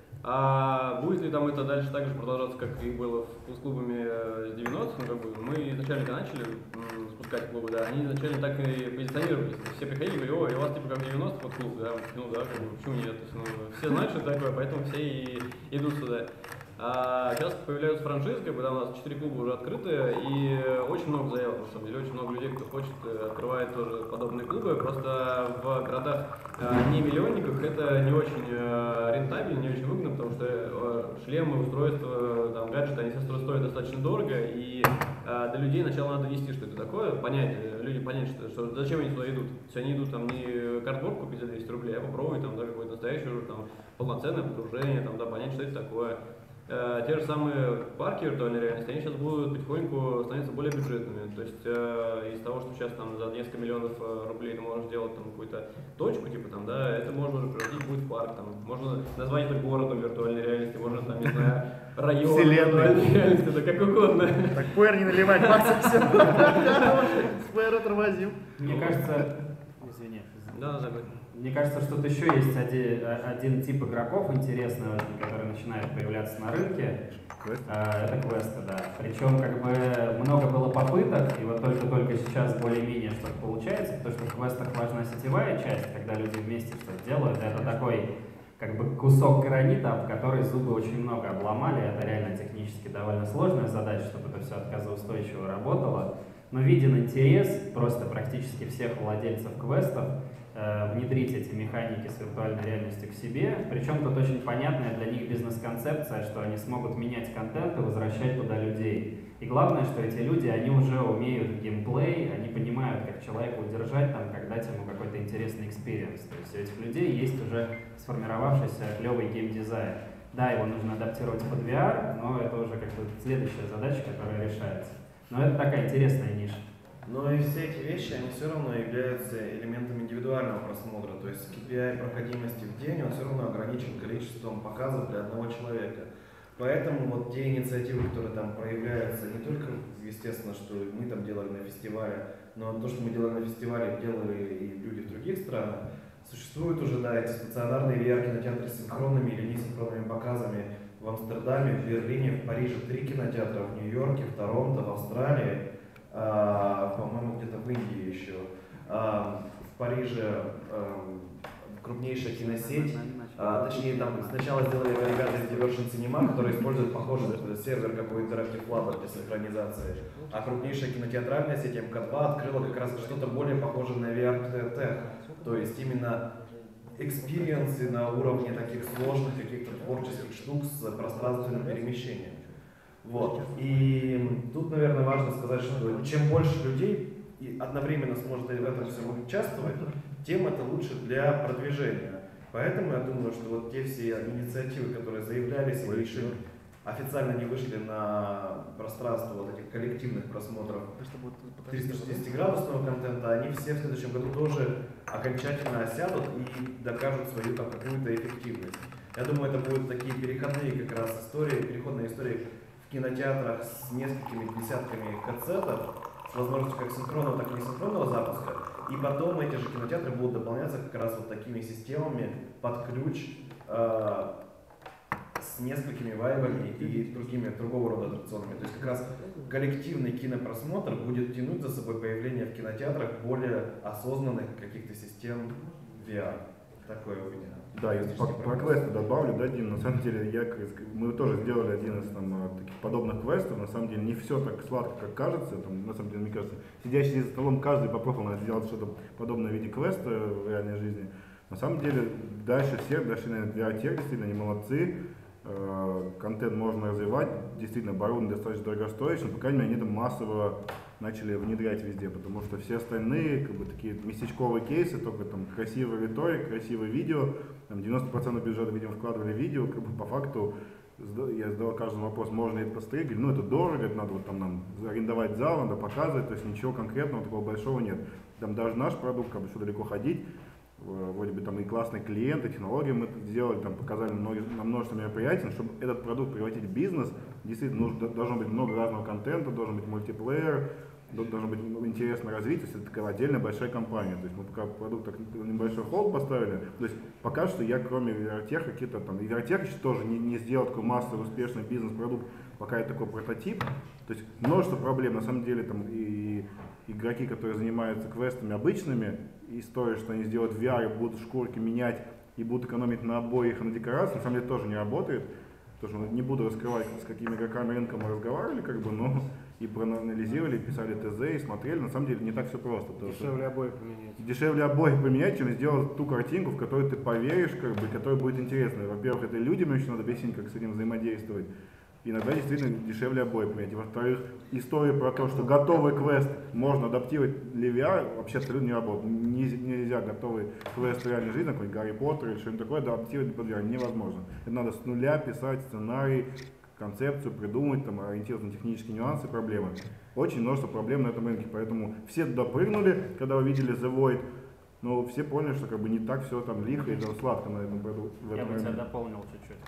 Speaker 3: А будет ли там это дальше так же продолжаться, как и было с клубами с 90-х, ну, как бы, мы изначально когда начали спускать клубы, да, они изначально так и позиционировались. Все приходили и говорили, о, у вас типа как в 90-х вот клуб, да, ну да, как бы, почему нет, то есть, ну, все знают, что это такое, поэтому все и идут сюда. А сейчас появляются франшизы, как бы, да, у нас 4 клуба уже открыты, и очень много заявок, на самом деле, очень много людей, кто хочет, открывает тоже подобные клубы, просто в городах не миллионниках это не очень рентабельно, не очень выгодно, потому что шлемы, устройства, там, гаджеты, они все стоят достаточно дорого, и до людей сначала надо вести, что это такое, понять, люди понять, что зачем они туда идут. То есть они идут там не картборд купить за 200 рублей, а попробовать там, да, какое-то настоящее уже там полноценное погружение, там, да, понять, что это такое. Те же самые парки виртуальной реальности, они сейчас будут потихоньку становиться более бюджетными. То есть из того, что сейчас там за несколько миллионов рублей ты можешь сделать там какую-то точку, типа там, да, это можно уже превратить будет в парк. Там, можно назвать это городом виртуальной реальности, можно там, не знаю, район виртуальной реальности, да как угодно.
Speaker 2: Так пуэр не наливать, Макс, все. С пуэра тормозим.
Speaker 4: Мне кажется, извини.
Speaker 3: Да.
Speaker 4: Мне кажется, что тут еще есть один тип игроков интересный, который начинает появляться на рынке. Это квесты, да. Причем как бы много было попыток, и вот только сейчас более-менее что-то получается, потому что в квестах важна сетевая часть, когда люди вместе что-то делают. Это такой как бы кусок гранита, об который зубы очень много обломали. Это реально технически довольно сложная задача, чтобы это все отказоустойчиво работало. Но виден интерес просто практически всех владельцев квестов внедрить эти механики с виртуальной реальностью к себе. Причем тут очень понятная для них бизнес-концепция, что они смогут менять контент и возвращать туда людей. И главное, что эти люди, они уже умеют геймплей, они понимают, как человека удержать, там, как дать ему какой-то интересный экспириенс. То есть у этих людей есть уже сформировавшийся клевый геймдизайн. Да, его нужно адаптировать под VR, но это уже как бы следующая задача, которая решается. Но это такая интересная ниша.
Speaker 7: Но и все эти вещи, они все равно являются элементами индивидуального просмотра. То есть KPI проходимости в день, он все равно ограничен количеством показов для одного человека. Поэтому вот те инициативы, которые там проявляются, не только, естественно, что мы там делали на фестивале, но то, что мы делали на фестивале, делали и люди в других странах. Существуют уже, да, эти стационарные VR-кинотеатры с синхронными или несинхронными показами в Амстердаме, в Берлине, в Париже 3 кинотеатра, в Нью-Йорке, в Торонто, в Австралии. По-моему, где-то в Индии еще. В Париже крупнейшая киносеть. Точнее, там сначала сделали ребята из Diversion Cinema, которые используют похожий сервер, как у Interactive Lab для синхронизации. А крупнейшая кинотеатральная сеть МК2 открыла как раз что-то более похожее на VR-тех. То есть именно экспириенсы на уровне таких сложных каких-то творческих штук с пространственным перемещением. Вот. И тут, наверное, важно сказать, что чем больше людей и одновременно сможет в этом всем участвовать, тем это лучше для продвижения. Поэтому я думаю, что вот те все инициативы, которые заявлялись и еще официально не вышли на пространство вот этих коллективных просмотров 360-градусного контента, они все в следующем году тоже окончательно осядут и докажут свою там какую-то эффективность. Я думаю, это будут такие переходные как раз истории, переходные истории в кинотеатрах с несколькими десятками кацетов, с возможностью как синхронного, так и несинхронного запуска. И потом эти же кинотеатры будут дополняться как раз вот такими системами под ключ с несколькими вайбами и другого рода аттракционами. То есть как раз коллективный кинопросмотр будет тянуть за собой появление в кинотеатрах более осознанных каких-то систем VR. Такое у меня.
Speaker 1: Да, я про квесты добавлю, да, Дим, на самом деле мы тоже сделали один из таких подобных квестов, на самом деле не все так сладко, как кажется, там, на самом деле, мне кажется, сидящий за столом каждый попробовал сделать что-то подобное в виде квеста в реальной жизни. На самом деле дальше всех, наверное, VR-тех, действительно, они молодцы, контент можно развивать, действительно, оборудование достаточно дорогостоящее, но, по крайней мере, они это массово начали внедрять везде, потому что все остальные, как бы, такие местечковые кейсы, только там красивый риторик, красивое видео, там 90% бюджета, видимо, вкладывали в видео, как бы по факту, я задал каждому вопрос, можно ли это постригать, ну это дорого, это надо вот там нам арендовать зал, надо показывать, то есть ничего конкретного такого большого нет. Там даже наш продукт, как бы, что далеко ходить, вроде бы там и классные клиенты, технологии мы сделали, там показали на множество мероприятий, но чтобы этот продукт превратить в бизнес, действительно должно быть много разного контента, должен быть мультиплеер, должно быть интересное развитие, то есть это такая отдельная большая компания. То есть мы пока продукт так небольшой холд поставили, то есть пока что я кроме VR-тех какие-то там, VR-тех еще тоже не сделал такой массовый успешный бизнес-продукт, пока это такой прототип, то есть множество проблем, на самом деле там и игроки, которые занимаются квестами обычными, история, что они сделают VR, будут шкурки менять и будут экономить на обоих и на декорациях, на самом деле тоже не работает. Потому что не буду раскрывать, с какими игроками рынка мы разговаривали, как бы, но и проанализировали, писали ТЗ и смотрели. На самом деле не так все просто.
Speaker 5: Дешевле обои поменять.
Speaker 1: Дешевле обои поменять, чем сделать ту картинку, в которую ты поверишь, как бы, которая будет интересной. Во-первых, это людям еще надо объяснить, как с этим взаимодействовать. Иногда действительно дешевле обои поменять. И во-вторых, история про то, что готовый квест можно адаптировать для VR, вообще абсолютно не работает. Нельзя готовый квест в реальной жизни, какой-нибудь Гарри Поттер или что-нибудь такое, адаптировать под VR невозможно. Это надо с нуля писать сценарий, концепцию, придумать, там, ориентироваться на технические нюансы, проблемы. Очень множество проблем на этом рынке, поэтому все туда прыгнули, когда увидели The Void, но все поняли, что как бы не так все там лихо и там сладко на этом продукте.
Speaker 4: Я бы тебя дополнил чуть-чуть.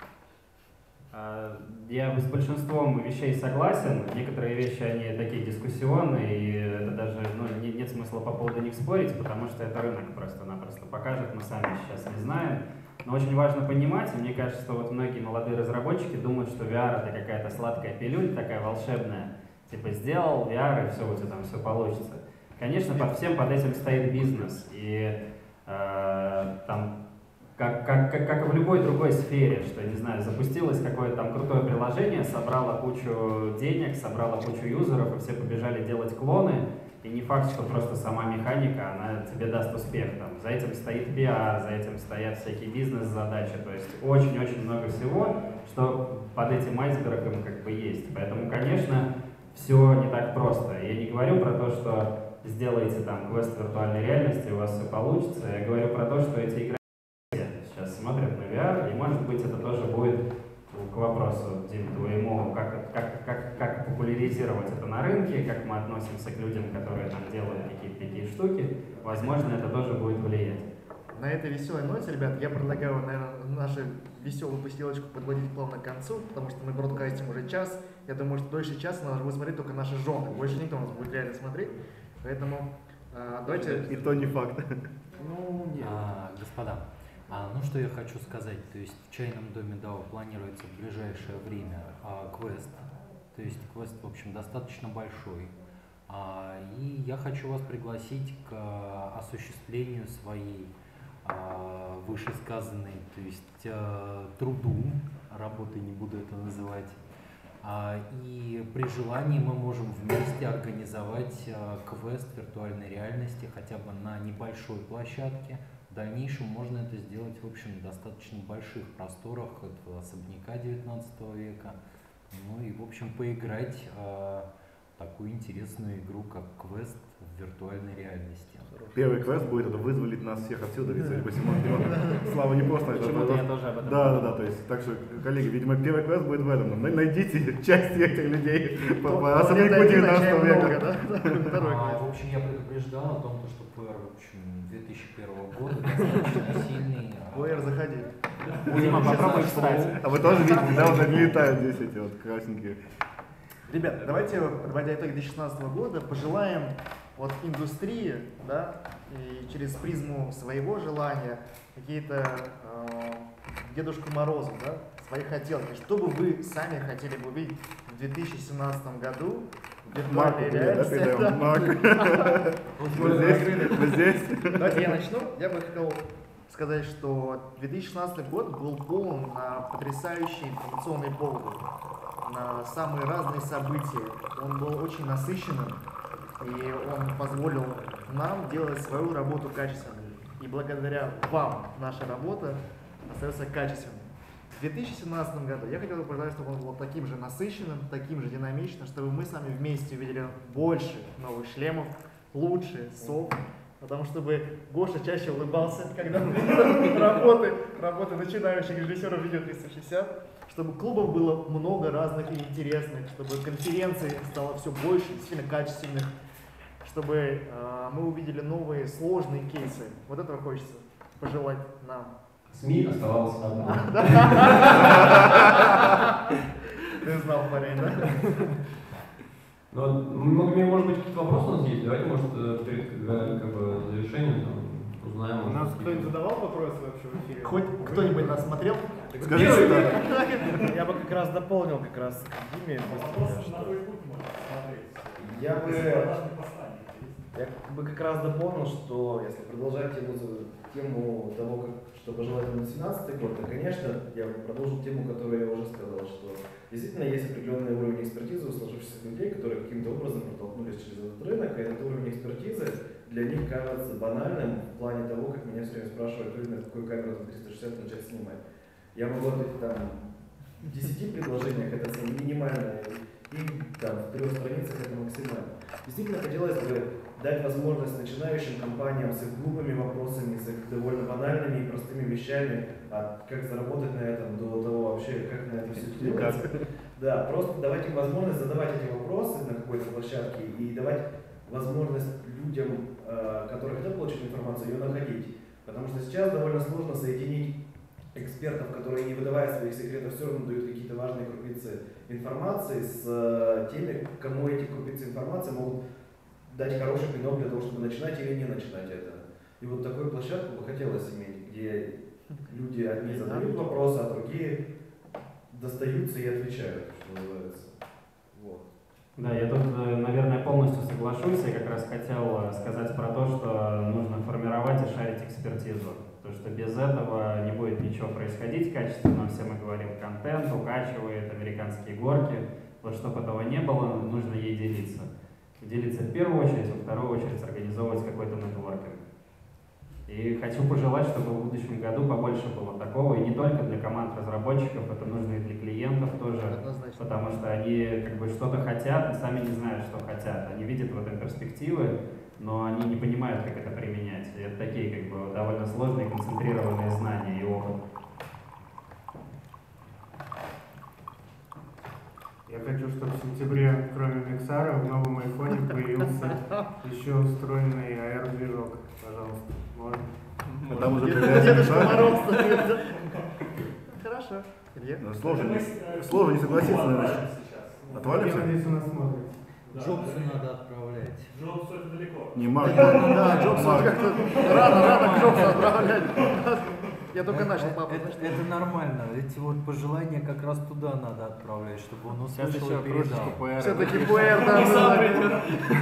Speaker 4: Я с большинством вещей согласен, некоторые вещи, они такие дискуссионные, и это даже нет смысла по поводу них спорить, потому что это рынок просто-напросто покажет, мы сами сейчас не знаем. Но очень важно понимать, и мне кажется, что вот многие молодые разработчики думают, что VR это какая-то сладкая пилюль, такая волшебная, типа сделал VR и все, у тебя там все получится. Конечно, под этим стоит бизнес, и там как и в любой другой сфере, что, не знаю, запустилось какое-то там крутое приложение, собрало кучу денег, собрало кучу юзеров, и все побежали делать клоны, и не факт, что просто сама механика, она тебе даст успех. Там, за этим стоит PR, за этим стоят всякие бизнес-задачи, то есть очень-очень много всего, что под этим айсбергом как бы есть. Поэтому, конечно, все не так просто. Я не говорю про то, что сделаете там квест виртуальной реальности, у вас все получится. Я говорю про то, что эти игроки сейчас смотрят на VR, и может быть это тоже будет к вопросу, Дим, твоему, как популяризировать это на рынке, как мы относимся к людям, которые там делают какие-то такие штуки. Возможно, это тоже будет влиять.
Speaker 2: На этой веселой ноте, ребят, я предлагаю, наверное, нашу веселую посиделочку подводить плавно к концу, потому что мы бродкастим уже час. Я думаю, что дольше часа нас будет смотреть только наши жены. Больше никто нас будет реально смотреть. Поэтому давайте...
Speaker 1: И то не факт.
Speaker 2: Ну, нет.
Speaker 6: Господа, ну что я хочу сказать, то есть в чайном доме DAO планируется в ближайшее время квест, то есть квест, в общем, достаточно большой, и я хочу вас пригласить к осуществлению своей вышесказанной, то есть труду, работы не буду это называть, и при желании мы можем вместе организовать квест виртуальной реальности хотя бы на небольшой площадке. В дальнейшем можно это сделать, в общем, в достаточно больших просторах этого особняка 19 века. Ну и, в общем, поиграть такую интересную игру, как квест в виртуальной реальности.
Speaker 1: Первый квест будет это вызволить нас всех отсюда, ведь, судя по всему, Слава не просто.
Speaker 4: Почему-то я тоже об этом
Speaker 1: Да, то есть, так что, коллеги, видимо, первый квест будет в этом. Найдите часть этих людей по особняку 19 века.
Speaker 6: В общем, я предупреждал о том, что PR, в общем, 2001 года достаточно сильный.
Speaker 2: VR, заходи.
Speaker 4: Дима, попробуй встать.
Speaker 1: А вы тоже видите, да, вот они летают здесь, эти вот красненькие.
Speaker 2: Ребят, давайте, подводя итоги 2016 года, пожелаем вот индустрии, да, и через призму своего желания какие-то Дедушку Морозу, да, свои хотелки. Что бы вы сами хотели бы увидеть в 2017 году в виртуальной реальности?
Speaker 1: Вот здесь.
Speaker 2: Давайте я начну. Я бы хотел сказать, что 2016 год был полон на потрясающие информационные поводы, на самые разные события. Он был очень насыщенным, и он позволил нам делать свою работу качественно. И благодаря вам наша работа остается качественной. В 2017 году я хотел бы пожелать, чтобы он был таким же насыщенным, таким же динамичным, чтобы мы с вами вместе увидели больше новых шлемов, лучше, софт, потому чтобы Гоша чаще улыбался, когда мы видим работы начинающих режиссеров видео 360, чтобы клубов было много разных и интересных, чтобы конференций стало все больше, действительно качественных, чтобы мы увидели новые сложные кейсы. Вот этого хочется пожелать нам.
Speaker 3: СМИ оставалось одно.
Speaker 2: Ты знал, парень, да?
Speaker 3: Ну, может быть, какие-то вопросы у нас есть? Давайте, может, перед как бы завершением там, узнаем.
Speaker 5: У нас кто-нибудь задавал вопросы вообще в эфире?
Speaker 2: Хоть кто-нибудь нас смотрел?
Speaker 1: Скажите, да.
Speaker 12: Я бы как раз дополнил как раз Диме. Я бы как раз дополнил, что если продолжать тему того, что пожелать на 2017 год, то, конечно, я продолжу тему, которую я уже сказал, что действительно есть определенный уровень экспертизы у сложившихся людей, которые каким-то образом протолкнулись через этот рынок, и этот уровень экспертизы для них кажется банальным в плане того, как меня все время спрашивают, на какую камеру на 360 начать снимать. Я могу ответить там в 10 предложениях, это минимальное, и там в 3 страницах это максимально. Действительно хотелось бы дать возможность начинающим компаниям с их глупыми вопросами, с их довольно банальными и простыми вещами, как заработать на этом, до того вообще, как на это все делать. Да, просто давать им возможность задавать эти вопросы на какой-то площадке и давать возможность людям, которые хотят получить информацию, ее находить. Потому что сейчас довольно сложно соединить экспертов, которые, не выдавая своих секретов, все равно дают какие-то важные крупицы информации с теми, кому эти крупицы информации могут дать хороший пинок для того, чтобы начинать или не начинать это. И вот такую площадку бы хотелось иметь, где люди одни задают вопросы, а другие достаются и отвечают, что называется. Вот.
Speaker 4: Да, я тут, наверное, полностью соглашусь. Я как раз хотел сказать про то, что нужно формировать и шарить экспертизу. Потому что без этого не будет ничего происходить качественно. Все мы говорим, контент укачивает, американские горки. Вот чтобы этого не было, нужно ей делиться. Делиться в первую очередь, во вторую очередь организовывать какой-то нетворкинг. И хочу пожелать, чтобы в будущем году побольше было такого, и не только для команд разработчиков, это нужно и для клиентов тоже, потому что они как бы что-то хотят, но сами не знают, что хотят. Они видят в этом перспективы, но они не понимают, как это применять. И это такие как бы довольно сложные, концентрированные знания и опыт.
Speaker 5: Я хочу, чтобы в сентябре, кроме Миксара, в новом айфоне появился еще встроенный AR-движок. Пожалуйста, можно.
Speaker 1: Там уже появляется
Speaker 2: Хорошо. Илья?
Speaker 1: Сложно не согласиться, наверное. Отвалится?
Speaker 5: Я надеюсь, у нас смотрит.
Speaker 6: Джобсу надо отправлять.
Speaker 8: Джобсу это далеко.
Speaker 1: Не Марк.
Speaker 2: Да, Джобсу как-то рано к Джобсу отправлять. Я только начал, папа.
Speaker 6: Это нормально. Эти вот пожелания как раз туда надо отправлять, чтобы он услышал и передал.
Speaker 2: Все-таки ПР, да.
Speaker 8: Не сам придет.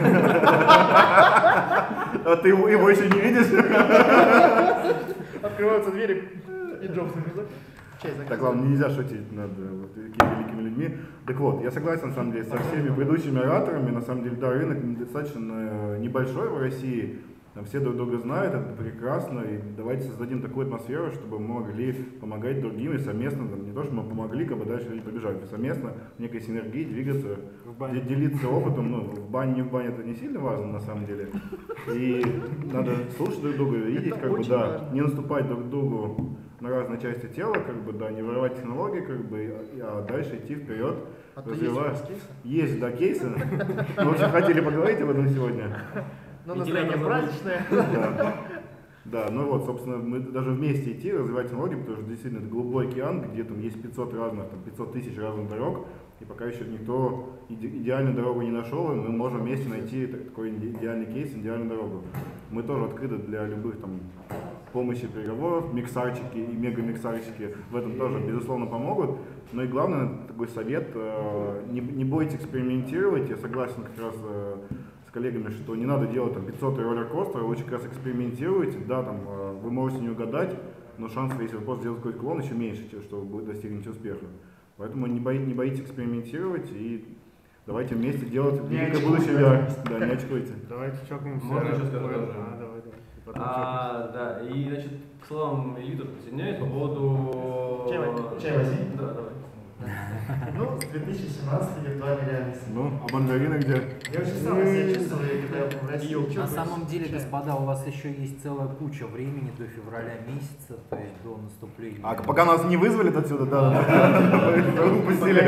Speaker 1: А ты его еще не видишь?
Speaker 2: Открываются двери, и Джобс убежал.
Speaker 1: Так, ладно, нельзя шутить над такими великими людьми. Так вот, я согласен, на самом деле, со всеми предыдущими ораторами. На самом деле, да, рынок достаточно небольшой в России. Все друг друга знают, это прекрасно. И давайте создадим такую атмосферу, чтобы мы могли помогать другим и совместно, не то, что мы помогли, как бы дальше люди побежали, совместно в некой синергии двигаться, делиться опытом. Ну, в бане, не в бане, это не сильно важно, на самом деле. И надо слушать друг друга, видеть, как бы, да, не наступать друг другу на разные части тела, как бы, да, не вырывать технологии, как бы, а дальше идти вперед, развивать. Есть, да, кейсы. Мы очень хотели поговорить об этом сегодня.
Speaker 2: Ну, настроение праздничное.
Speaker 1: Да, ну вот, собственно, мы даже вместе идти, развивать технологии, потому что действительно это голубой океан, где там есть 500 разных, там 500 тысяч разных дорог, и пока еще никто идеальную дорогу не нашел, и мы можем вместе найти такой идеальный кейс, идеальную дорогу. Мы тоже открыты для любых там помощи переговоров, миксарчики и мега-миксарчики в этом тоже, безусловно, помогут. Но и главное, такой совет, не бойтесь экспериментировать, я согласен как раз с коллегами, что не надо делать там 500 роллер-костеров, лучше как раз экспериментируйте, да, там вы можете не угадать, но шансов, если вы просто сделаете какой-то клон, еще меньше, что вы достигнете успеха. Поэтому не боитесь экспериментировать и давайте вместе делать великое будущее VR. Да, не очкуйте.
Speaker 5: Давайте чокнемся.
Speaker 3: Можно еще сказать тоже?
Speaker 5: Давай. Потом чокнемся.
Speaker 3: Да, и значит, к словам Ильи присоединяюсь по поводу...
Speaker 2: Чай возьми.
Speaker 3: Да, давай.
Speaker 2: Ну, с 2017 виртуальной реальности.
Speaker 1: Ну, а мандарины где?
Speaker 2: Я очень странно себя чувствовал, когда я в России.
Speaker 6: На самом деле, господа, у вас еще есть целая куча времени до февраля месяца, то есть до наступления.
Speaker 1: А пока нас не вызвали отсюда, да, упустили.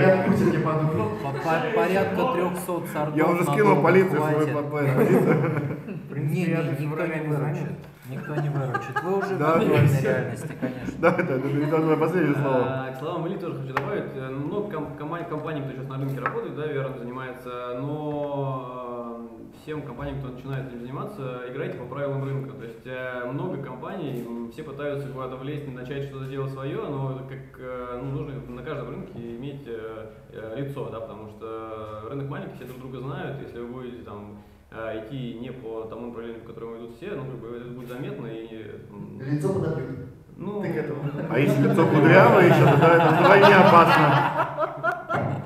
Speaker 6: Порядка 300 сортов.
Speaker 1: Я уже скинул полицию свою позицию.
Speaker 6: Никто не выручит. Никто не выручит. Вы уже в виртуальной реальности, конечно.
Speaker 1: Да, это последнее слово.
Speaker 3: К словам Ильи тоже хочу добавить, много компаний, кто сейчас на рынке работает, да, VR занимается, но всем компаниям, кто начинает этим заниматься, играйте по правилам рынка. То есть много компаний, все пытаются куда-то влезть, начать что-то делать свое, но нужно на каждом рынке иметь лицо, да, потому что рынок маленький, все друг друга знают, если вы будете там идти не по тому направлению, по которому идут все, ну, как бы это будет заметно и...
Speaker 2: Лицо подобьют.
Speaker 3: Ну,
Speaker 2: ты к этому.
Speaker 1: А если лицо кудрявое еще, тогда это вдвойне опасно.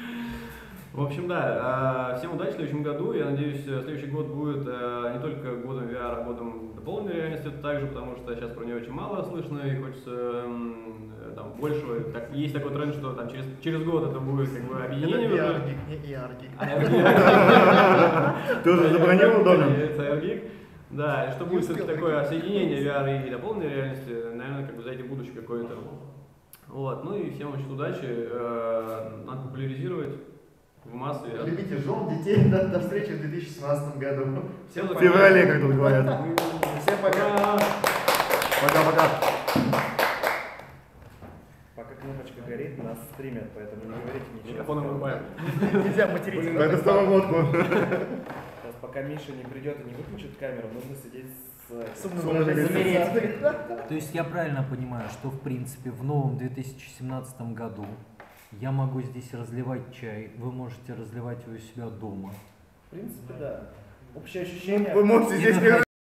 Speaker 3: В общем, да, всем удачи в следующем году. Я надеюсь, следующий год будет не только годом VR, а годом дополненной реальности также, потому что сейчас про нее очень мало слышно и хочется там большего. Есть такой тренд, что там через год это будет как бы объединение.
Speaker 2: Это VR-гик, не AR-гик.
Speaker 1: Ты уже забронировал домен?
Speaker 3: Это AR-гик. Да, что будет все-таки такое соединение VR и дополненной реальности, наверное, как бы за этим будущее какое-то. Вот, ну и всем очень удачи, надо популяризировать в массы.
Speaker 2: Любите жен, детей, до встречи в 2017 году.
Speaker 3: Всем
Speaker 1: в феврале, как тут говорят.
Speaker 2: Всем пока.
Speaker 1: Пока-пока.
Speaker 12: Пока кнопочка горит, нас стримят, поэтому не говорите ничего.
Speaker 3: Микрофоном вырубаем.
Speaker 2: Нельзя материться.
Speaker 1: Это самоводку.
Speaker 12: Сейчас пока Миша не придет и не выключит камеру, нужно сидеть с
Speaker 2: умным замереть.
Speaker 6: То есть я правильно понимаю, что в принципе в новом 2017 году я могу здесь разливать чай, вы можете разливать его у себя дома.
Speaker 12: В принципе, да. Общее ощущение...
Speaker 1: Вы можете здесь